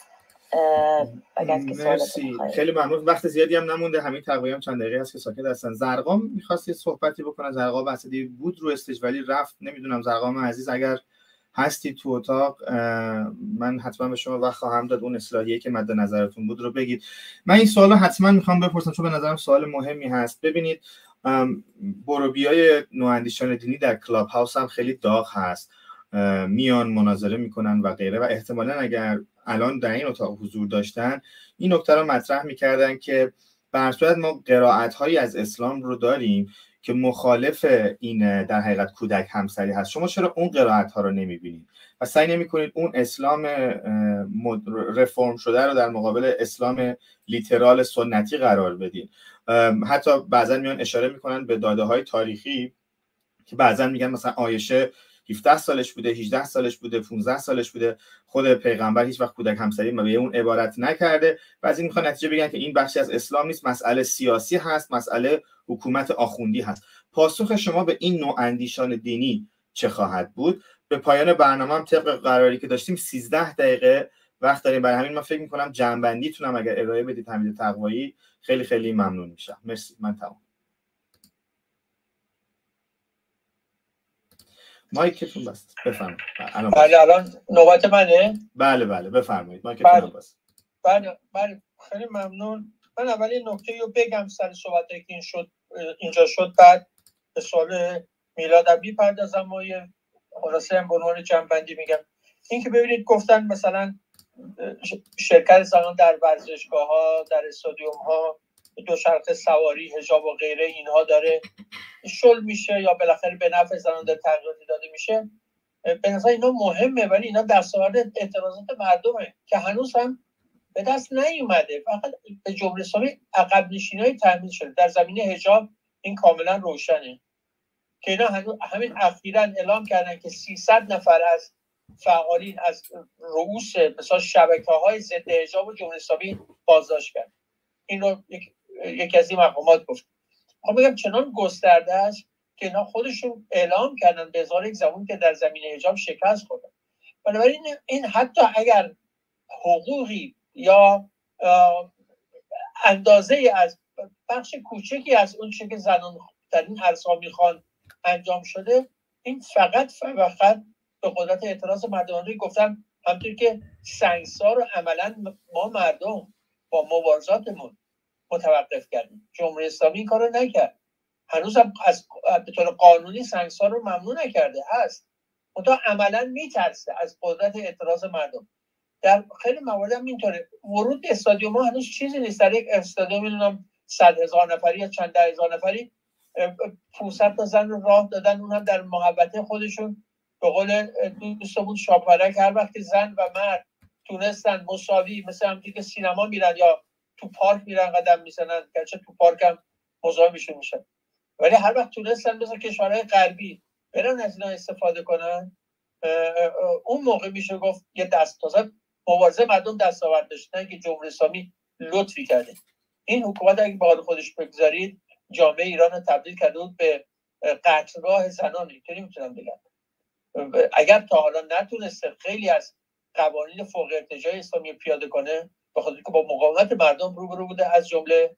مرسی، خیلی ممنون. وقت زیادی هم نمونده، همین تقریبا هم چند دقیقه هست که ساکت هستن. زرقام می‌خواست صحبتی بکنه. زرقام اسدی بود رو استیج ولی رفت. نمیدونم زرقام عزیز اگر هستی تو اتاق، من حتما به شما وقت خواهم داد اون اصلاحیه که مد نظرتون بود رو بگید. من این سوالو حتما میخوام بپرسم چون به نظرم سوال مهمی هست. ببینید، بروبیای نواندیشان دینی در کلاب هاوس هم خیلی داغ هست، میان مناظره میکنن و غیره، و احتمالاً اگر الان در این اتاق حضور داشتن این نکته رو مطرح میکردن که به هر صورت ما قرائت‌هایی از اسلام رو داریم که مخالف این در حقیقت کودک همسری هست. شما چرا اون قرائت‌ها رو نمی‌بینید و سعی نمی‌کنید اون اسلام رفرم شده رو در مقابل اسلام لیترال سنتی قرار بدید؟ حتی بعضا میان اشاره میکنن به داده‌های تاریخی که بعضا میگن مثلا عایشه 17 سالش بوده، 18 سالش بوده، 15 سالش بوده، خود پیغمبر هیچ وقت کودک همسری به اون عبارت نکرده و از این میخوان نتیجه بگن که این بخشی از اسلام نیست، مسئله سیاسی هست، مسئله حکومت آخوندی هست. پاسخ شما به این نوع اندیشان دینی چه خواهد بود؟ به پایان برنامه هم طبق قراری که داشتیم 13 دقیقه وقت داریم، برای همین من فکر میکنم جمع‌بندیتونم اگر ارائه بدید حمید تقوایی خیلی خیلی ممنون میشم. مرسی، من تمام. مایکتون بست، بفرمایید. بله الان نوبت منه؟ بله بفرمایید، مایکتون بست. بله خیلی ممنون. من اولی نکته رو بگم سر صحبتی که اینجا شد، بعد به سوال میلاد میپردازم و یه خلاصه به عنوان جمع‌بندی میگم. این که ببینید گفتن مثلا شرکت زنان در ورزشگاه‌ها، در استادیوم‌ها، دوچرخه سواری، حجاب و غیره اینها داره شل میشه یا بالاخره به نفع زنان در تغییراتی داده میشه. به نظر اینا مهمه، ولی اینا دستاورد اعتراضات مردمه که هنوز هم به دست نیومده. فقط به جمهوری اسلامی عقب نشینی‌های تحمیل شده. در زمینه حجاب این کاملا روشنه که اینا همین اخیراً اعلام کردن که 300 نفر از فعالین از رؤوس مثلا شبکه‌های ضد حجاب و جمهوری اسلامی بازداشت کرد. این رو یکی از این مقامات گفت. خب میگم چنان گسترده است که اینا خودشون اعلام کردن به ازای یک زبون که در زمینه حجاب شکست خوردن. بنابراین این حتی اگر حقوقی یا اندازه از بخش کوچکی از اون چیزی که زنان در این عرصه میخوان انجام شده، این فقط به قدرت اعتراض مردمانی گفتن. همونطور که سنگسار رو عملا ما مردم با مبارزاتمون متوقف کردیم، جمهوری اسلامی این کارو نکرد. هنوز هم به طور قانونی سنگسار رو ممنوع نکرده هست، منتها عملا میترسه از قدرت اعتراض مردم. در خیلی موارد هم اینطوره. ورود استادیوم ها هنوز چیزی نیست. در یک استادیوم میدونم 100,000 نفری یا چند ده هزار نفری 500 تا زن رو راه دادن، اون هم در محبت خودشون. به قول دوستمون شاپرک هر وقت که زن و مرد تونستن مساوی، مثل همونطوری که سینما میرن یا تو پارک میرن قدم میزنن، گرچه تو پارک هم مزاحمشون میشن، ولی هر وقت تونستن مثل کشورهای غربی برن از اینا استفاده کنن، اون موقع میشه گفت یه دست تازه مبارزه مردم دستاورد داشتن که جمهوری اسلامی لطفی کرده. این حکومت اگه به حال خودش بگذارید جامعه ایران رو تبدیل کرده بود به قتلگاه زنان. اینطوری میتونم بگم. اگر تا حالا نتونسته خیلی از قوانین فوق ارتجاعی اسلامی پیاده کنه، به خاطر که با مقاومت مردم روبرو بوده، از جمله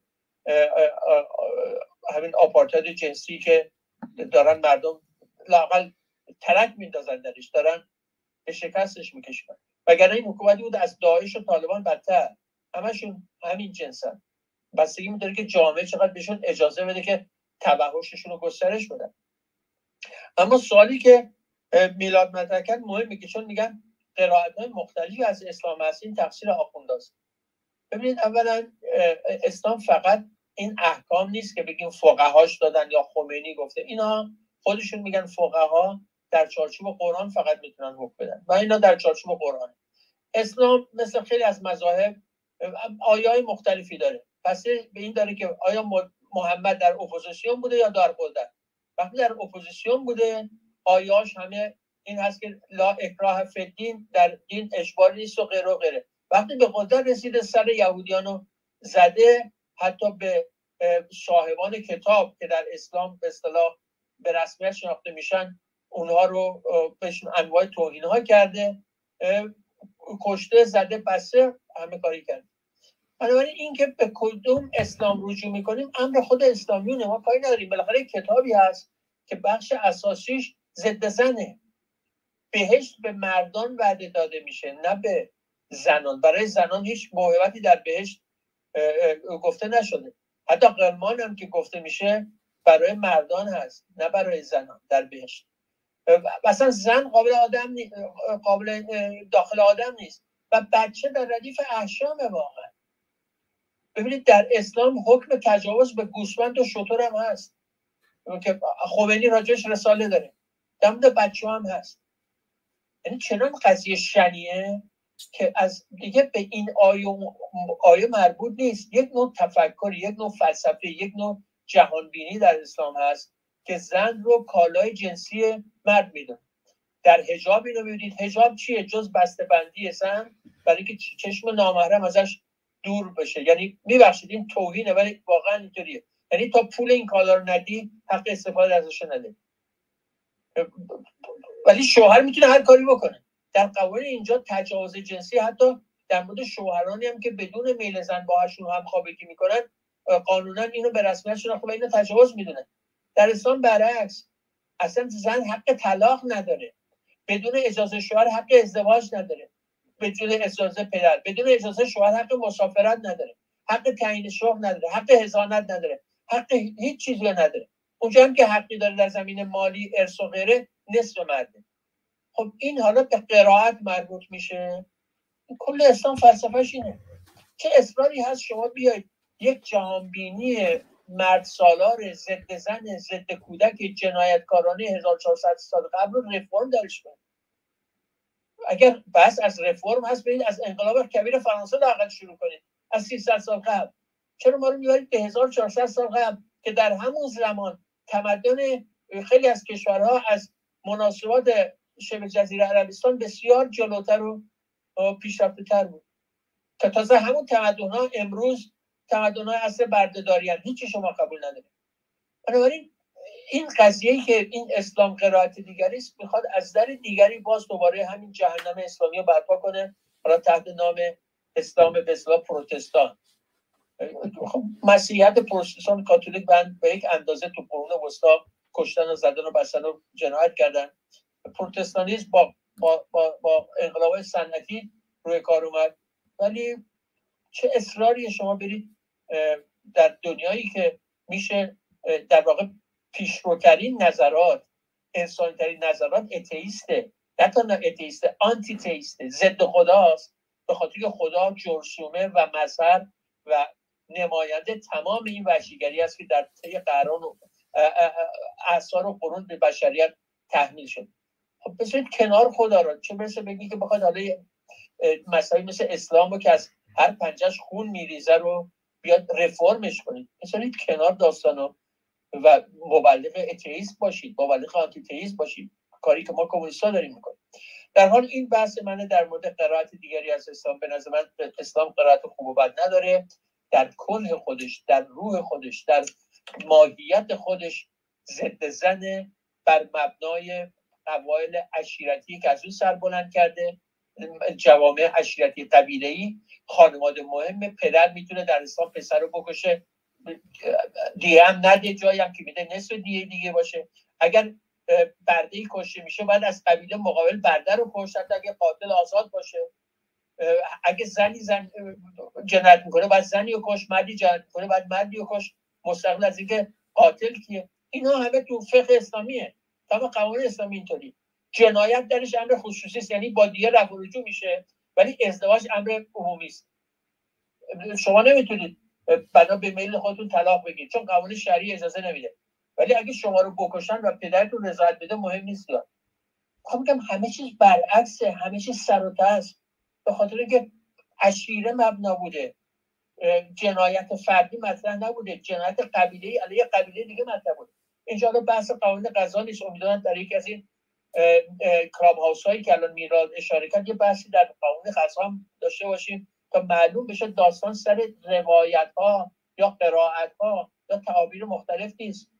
همین آپارتاید جنسی که دارن مردم لااقل ترک میندازن درش، دارن به شکستش میکشن. وگرنه این حکومتی بود از داعش و طالبان بدتر، همشون همین جنسن. بستگی می‌داره که جامعه چقدر بهشون اجازه بده که توحششون رو گسترش بدن. اما سوالی که میلاد مطرح کرد مهمه، که چون میگن قرائت‌های مختلفی از اسلام هست، این تفسیر آخونداست. ببینید اولا اسلام فقط این احکام نیست که بگیم فقهاش دادن یا خمینی گفته. اینا خودشون میگن فقها در چارچوب قرآن فقط میتونن حکم بدن و اینا در چارچوب قرآن. اسلام مثل خیلی از مذاهب آیه‌های مختلفی داره. پس به این داره که آیا محمد در اپوزیسیون بوده یا در قدرت. وقتی در اپوزیسیون بوده آیه‌اش همه این هست که لا اکراه فی الدین، در دین اجباری نیست و غیره و غیره. وقتی به قدرت رسیده سر یهودیانو زده، حتی به صاحبان کتاب که در اسلام به اصطلاح به رسمیت شناخته میشن، اونها رو بهشون انواع توهین‌ها کرده، کشته، زده، بسته، همه کاری کرده. بنابراین این که به کدوم اسلام رجوع میکنیم امر خود اسلامیونه، ما کاری نداریم. بالاخره کتابی هست که بخش اساسیش ضد زنه. بهشت به مردان وعده داده میشه، نه به زنان. برای زنان هیچ موهبتی در بهشت گفته نشده. حتی قرمان هم که گفته میشه برای مردان هست، نه برای زنان در بهشت. مثلا زن قابل داخل آدم نیست و بچه در ردیف احشام واقعا. ببینید در اسلام حکم تجاوز به گوسفند و شتر هم هست که خمینی راجعش رساله داره، در مورد بچه‌ها هم هست. یعنی چنان قضیه شنیعه که از دیگه به این آیه مربوط نیست. یک نوع تفکر، یک نوع فلسفه، یک نوع جهانبینی در اسلام هست که زن رو کالای جنسی مرد میدونه. در حجاب اینو میبینید. حجاب چیه؟ جز بسته‌بندی زن برای اینکه چشم نامحرم ازش دور بشه. یعنی میبخشید این توهینه ولی واقعا اینطوریه. یعنی تا پول این کالا رو ندی حق استفاده ازش نده. ولی شوهر میتونه هر کاری بکنه. در قوانین اینجا تجاوز جنسی حتی در مورد شوهرانی هم که بدون میل زن باهاشون همخوابگی میکنن قانونا اینو به رسمیت شناخته و اینو تجاوز میدونن. در اسلام برعکس، اصلا زن حق طلاق نداره، بدون اجازه شوهر حق ازدواج نداره، بدون اجازه پدر، بدون اجازه شوهر حق مسافرت نداره، حق تعیین شغل نداره، حق حضانت نداره، حق هیچ چیزی نداره. اونجا هم که حقی داره در زمین مالی، ارث و غیره نصف مرده. خب این حالا به قرائت مربوط میشه. کل اسلام فلسفهش اینه. چه اصراری هست شما بیاید یک جهانبینی مرد سالار ضد زن، ضد کودک، جنایتکارانه 1400 سال قبل رو رفرم درش کنید. اگر بس از رفرم هست برید از انقلاب کبیر فرانسه لااقل شروع کنید، از 300 سال قبل. چرا ما رو میبرید به 1400 سال قبل که در همون زمان تمدن خیلی از کشورها از مناسبات شبه جزیره عربستان بسیار جلوتر و پیشرفته‌تر بود، که تازه همون تمدن‌ها امروز تمدن‌های عصر بردهداری‌اند. هیچی شما قبول ندارید. بنابراین این قضیه‌ای که این اسلام قرائت دیگری است میخواد از در دیگری باز دوباره همین جهنم اسلامی رو برپا کنه، حالا تحت نام اسلام به اصطلاح پروتستان. مسیحیت پروتستان کاتولیک به یک اندازه تو قرون وسطا کشتن و زدن و بستن و جنایت کردن. پروتستانیسم با انقلاب صنعتی روی کار اومد. ولی چه اصراری شما برید در دنیایی که میشه در واقع پیشروترین نظرات، انسانی‌ترین نظرات اتئیسته، نه تنها اتئیسته، آنتی تئیسته، ضد خداست، به خاطر که خدا جرثومه و مظهر و نماینده تمام این وحشیگری است که در طی قرن و اعصار و قرون به بشریت تحمیل شد. خب بذارید کنار خدا رو، چه برسه بگی که بخواد حالا مسائلی مثل اسلام رو که از هر پنجهش خون میریزه رو بیاد رفرمش کنید. بذارید کنار داستانو و مبلغ اتئیسم باشید، مبلغ آنتی تئیسم باشید، کاری که ما کمونیست‌ها داریم میکنیم. در حال این بحث منه در مورد قرائت دیگری از اسلام. به نظر من اسلام قرائت خوب و بد نداره. در کنه خودش، در روح خودش، در ماهیت خودش ضد زن، بر مبنای قواعد عشیرتی که از اون سر بلند کرده، جوامع عشیرتی قبیله‌ای، خانواده مهم. پدر میتونه در اسلام پسر رو بکشه، دیه هم نده، جایی هم که میده نصف دیه دیگه باشه. اگر برده‌ای کشته میشه باید از قبیله مقابل برده رو کشت، اگه قاتل آزاد باشه. اگه زنی جنایت میکنه باید زنی رو کشت، مردی جنایت میکنه باید مردی رو کشت، مستقل از اینکه قاتل کیه. اینا همه تو فقه اسلامیه، تمام قوانین اسلامی اینطوری. جنایت درش امر خصوصی است، یعنی با دیه رفع و رجوع میشه، ولی ازدواج امر عمومی است. شما نمیتونید بنا به میل خودتون طلاق بگیرید چون قوانین شرعی اجازه نمیده. ولی اگه شما رو بکشن و پدرتون رضایت بده مهم نیست. میگم همه چیز برعکسه، همه چیز سر و ته است. به خاطر اینکه عشیره مبنا بوده، جنایت فردی مطرح نبوده، جنایت قبیله‌ای علیه قبیله دیگه مطرح بوده. اینجا رو بحث قوانین قضا نیست. امیدوارم در یکی از این کلاب هاوس هایی که الان میراد اشاره کرد یه بحثی در قوانین قضا هم داشته باشیم تا معلوم بشه داستان سر روایت ها یا قرائت ها یا تعابیر مختلف نیست.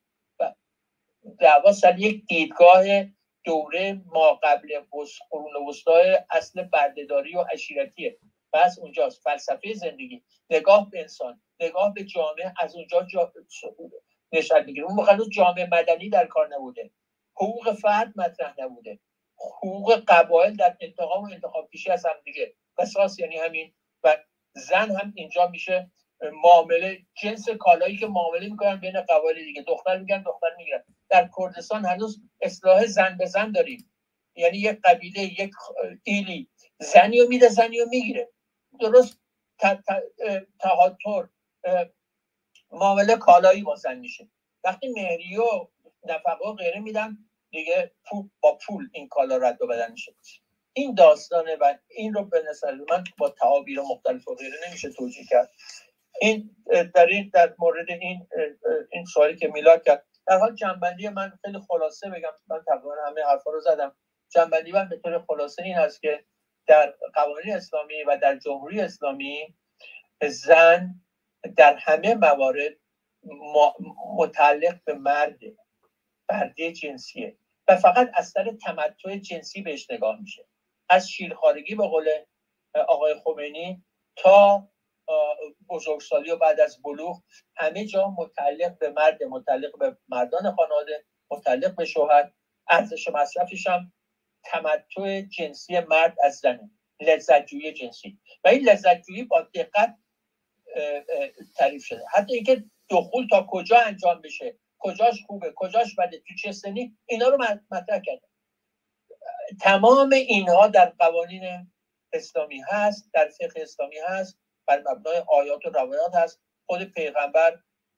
دعوا سر یک دیدگاه دوره ما قبل قرون وسطای اصل بردهداری و عشیرتیه. بس اونجاست فلسفه زندگی، نگاه به انسان، نگاه به جامعه از اونجا نشأت میگیره. اون موقع جامعه مدنی در کار نبوده، حقوق فرد مطرح نبوده، حقوق قبایل در انتقام و انتخاب کشی از هم دیگه. قصاص یعنی همین. و زن هم اینجا میشه معامله، جنس کالایی که معامله میکنن بین قبایل دیگه. دختر میگن دختر میگیرن. در کردستان هنوز اصلاح زن به زن داریم، یعنی یک قبیله، یک ایلی زنیو میده زنیو میگیره. درست تهاتر معامله کالایی با زن میشه. وقتی مهریه و نفقه و غیره میدن دیگه با پول این کالا رد و بدل میشه. این داستانه و این رو به نظر من با تعابیر مختلف و غیره نمیشه توجیه کرد. این در مورد این سوالی که میلاد کرد، در حال جنبندی من خیلی خلاصه بگم، من تقریبا همه حرفا رو زدم. جنبندی من به طور خلاصه این هست که در قوانین اسلامی و در جمهوری اسلامی زن در همه موارد متعلق به مردی جنسیه و فقط از سر تمتع جنسی بهش نگاه میشه. از شیرخوارگی به قول آقای خمینی تا بزرگسالی و بعد از بلوغ همه جا متعلق به مرد، متعلق به مردان خانواده، متعلق به شوهر. ارزش مصرفش هم تمتع جنسی مرد از زنه، لذت‌جویی جنسی. و این لذت‌جویی با دقت تعریف شده. حتی اینکه دخول تا کجا انجام بشه، کجاش خوبه، کجاش بده، تو چه سنی، اینا رو مطرح کرده. تمام اینها در قوانین اسلامی هست، در فقه اسلامی هست، بر مبنای آیات و روایات هست. خود پیغمبر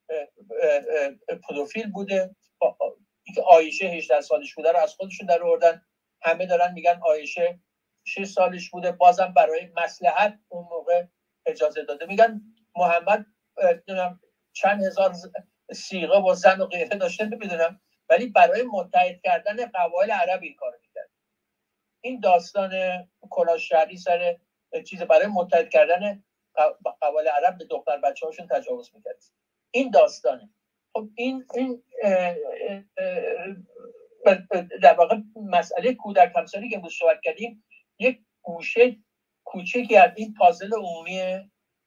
پدوفیل بوده، که عایشه 18 سالش بوده رو از خودشون در آوردن. همه دارن میگن عایشه 6 سالش بوده، بازم برای مصلحت اون موقع اجازه داده. میگن محمد چند هزار صیغه و زن و غیره داشته نمیدونم، ولی برای متحد کردن قبایل عرب این کارو میکرد. این داستان کلاه شهری سر چیز برای متحد کردن قبایل عرب به دختر بچه‌هاشون تجاوز میکرد. این داستانه. خب این در واقع مسئله کودک همسری که امروز صحبت کردیم یک گوشه کوچکی از این پازل عمومی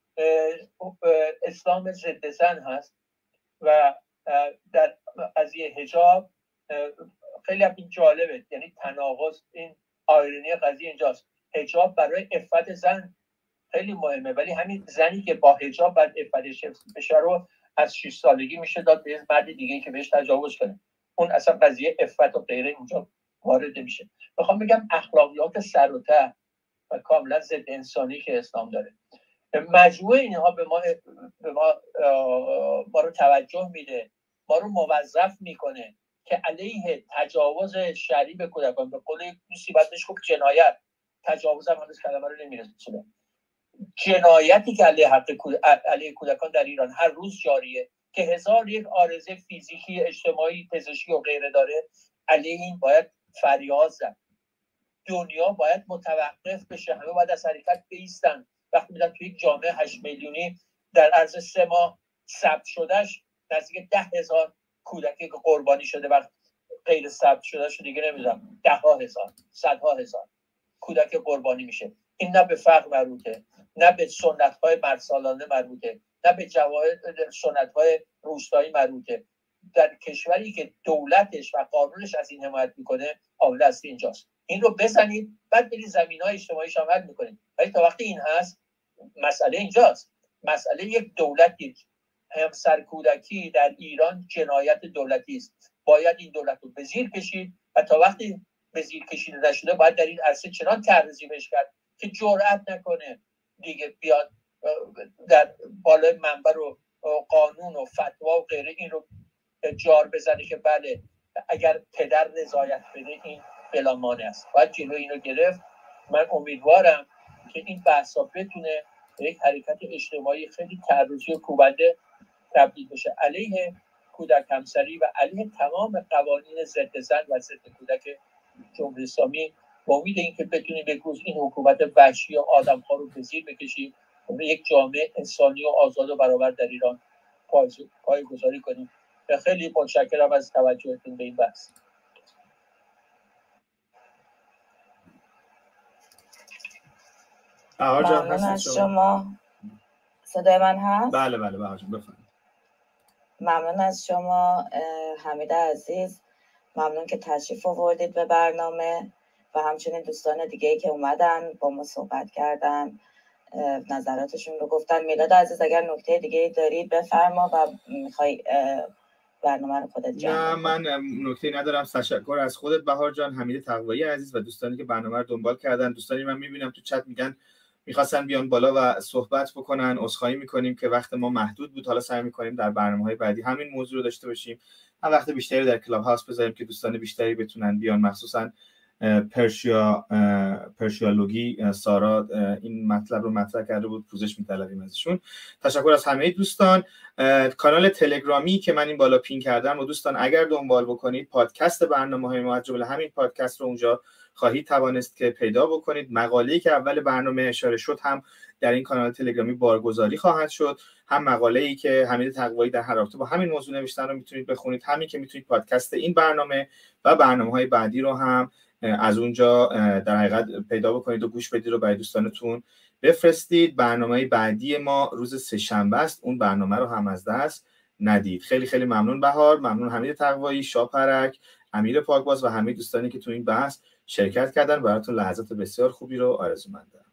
اسلام ضد زن هست. و در قضیه حجاب خیلی هم جالبه، یعنی تناقض، این آیرونی قضیه اینجاست. حجاب برای عفت زن خیلی مهمه، ولی همین زنی که با حجاب بعد عفتش بشه رو از 6 سالگی میشه داد به مرد دیگه که بهش تجاوز کنه. اون اصلا قضیه عفت و غیره اینجا وارد میشه. میخوام بگم اخلاقیات سر و ته و کاملا ضد انسانی که اسلام داره، مجموعه اینها به ما رو توجه میده، ما رو موظف میکنه که علیه تجاوز شرعی به کودکان، به قول مصیبتش خوب جنایت، تجاوز هم هنوز کلمه رو نمیرسونه، جنایتی که علیه کودکان در ایران هر روز جاریه که 1001 عارضه فیزیکی، اجتماعی، پزشکی و غیره داره، علیه این باید فریاد زد. دنیا باید متوقف بشه، همه باید از حرکت بایستن. وقتی میدن توی یک جامعه 8 میلیونی در عرض 3 ماه ثبت شدهش نزدیک 10,000 کودکی که قربانی شده و غیر ثبت شده شده دیگه نمیدونم 10,000 100,000 کودک قربانی میشه. این نه به فقر مربوطه، نه به سنت‌های مردسالانه مربوطه، نه به سنت‌های روستایی مربوطه. در کشوری که دولتش و قانونش از این حمایت میکنه، عامل اصلی اینجاست. این رو بزنید، بعد برید زمینه‌های اجتماعیش هم حل میکنید. ولی تا وقتی این هست، مسئله اینجاست. مسئله یک دولتی، همسر کودکی در ایران جنایت دولتی است. باید این دولت رو به زیر کشید و تا وقتی به زیر کشیده نشده باید در این عرصه چنان ترزیمش کرد که جرأت نکنه دیگه بیاد در بالای منبر و قانون و فتوا و غیره این رو جار بزنه که بله اگر پدر رضایت بده این بلا مانع است. باید جلوی اینو گرفت. من امیدوارم که این بحثا بتونه به یک حرکت اجتماعی خیلی ترویجی و کوبنده تبدیل بشه علیه کودک همسری و علیه تمام قوانین ضد زن و ضد کودک جمهوری اسلامی، با امید اینکه بتونیم به روز این حکومت وحشی و آدم‌خوار رو به زیر بکشیم و یک جامعه انسانی و آزاد و برابر در ایران پایه‌گذاری کنیم. خیلی متشکرم از توجهتون به این بحث. ممنون از شما. صدای من هست؟ بله بهار جان بفرمایید. ممنون از شما حمید عزیز، ممنون که تشریف آوردید به برنامه و همچنین دوستان دیگه‌ای که اومدن با ما صحبت کردن، نظراتشون رو گفتن. میلاد عزیز اگر نکته دیگه‌ای دارید بفرما و میخوای برنامه رو خودت جمع نه من نکته ندارم. تشکر از خودت بهار جان، حمید تقوایی عزیز و دوستانی که برنامه رو دنبال کردن. دوستانی من میبینم تو چت میگن میخواستن بیان بالا و صحبت بکنن. عذرخواهی میکنیم که وقت ما محدود بود. حالا سعی میکنیم در برنامه‌های بعدی همین موضوع رو داشته باشیم، هم وقت بیشتری در کلاب هاوس بذاریم که دوستان بیشتری بتونن بیان، مخصوصا پرشیالوگی سارا این مطلب رو مطرح کرده بود، پوزش می‌طلبیم ازشون. تشکر از همه دوستان. کانال تلگرامی که من این بالا پین کردم و دوستان اگر دنبال بکنید، پادکست برنامه‌های ما، از جمله همین پادکست رو اونجا خواهید توانست که پیدا بکنید. مقاله‌ای که اول برنامه اشاره شد هم در این کانال تلگرامی بارگذاری خواهد شد، هم مقاله‌ای که حمید تقوایی در هر رابطه با همین موضوع نوشتن رو میتونید بخونید، همین که میتونید پادکست این برنامه و برنامه‌های بعدی رو هم از اونجا در حقیقت پیدا بکنید و گوش بدید رو برای دوستانتون بفرستید. برنامه بعدی ما روز سه‌شنبه است، اون برنامه رو هم از دست ندید. خیلی خیلی ممنون بهار، ممنون حمید تقوایی، شاپرک، امیر پاکباز و همه دوستانی که تو این بحث شرکت کردن. براتون لحظات بسیار خوبی رو آرزومندم.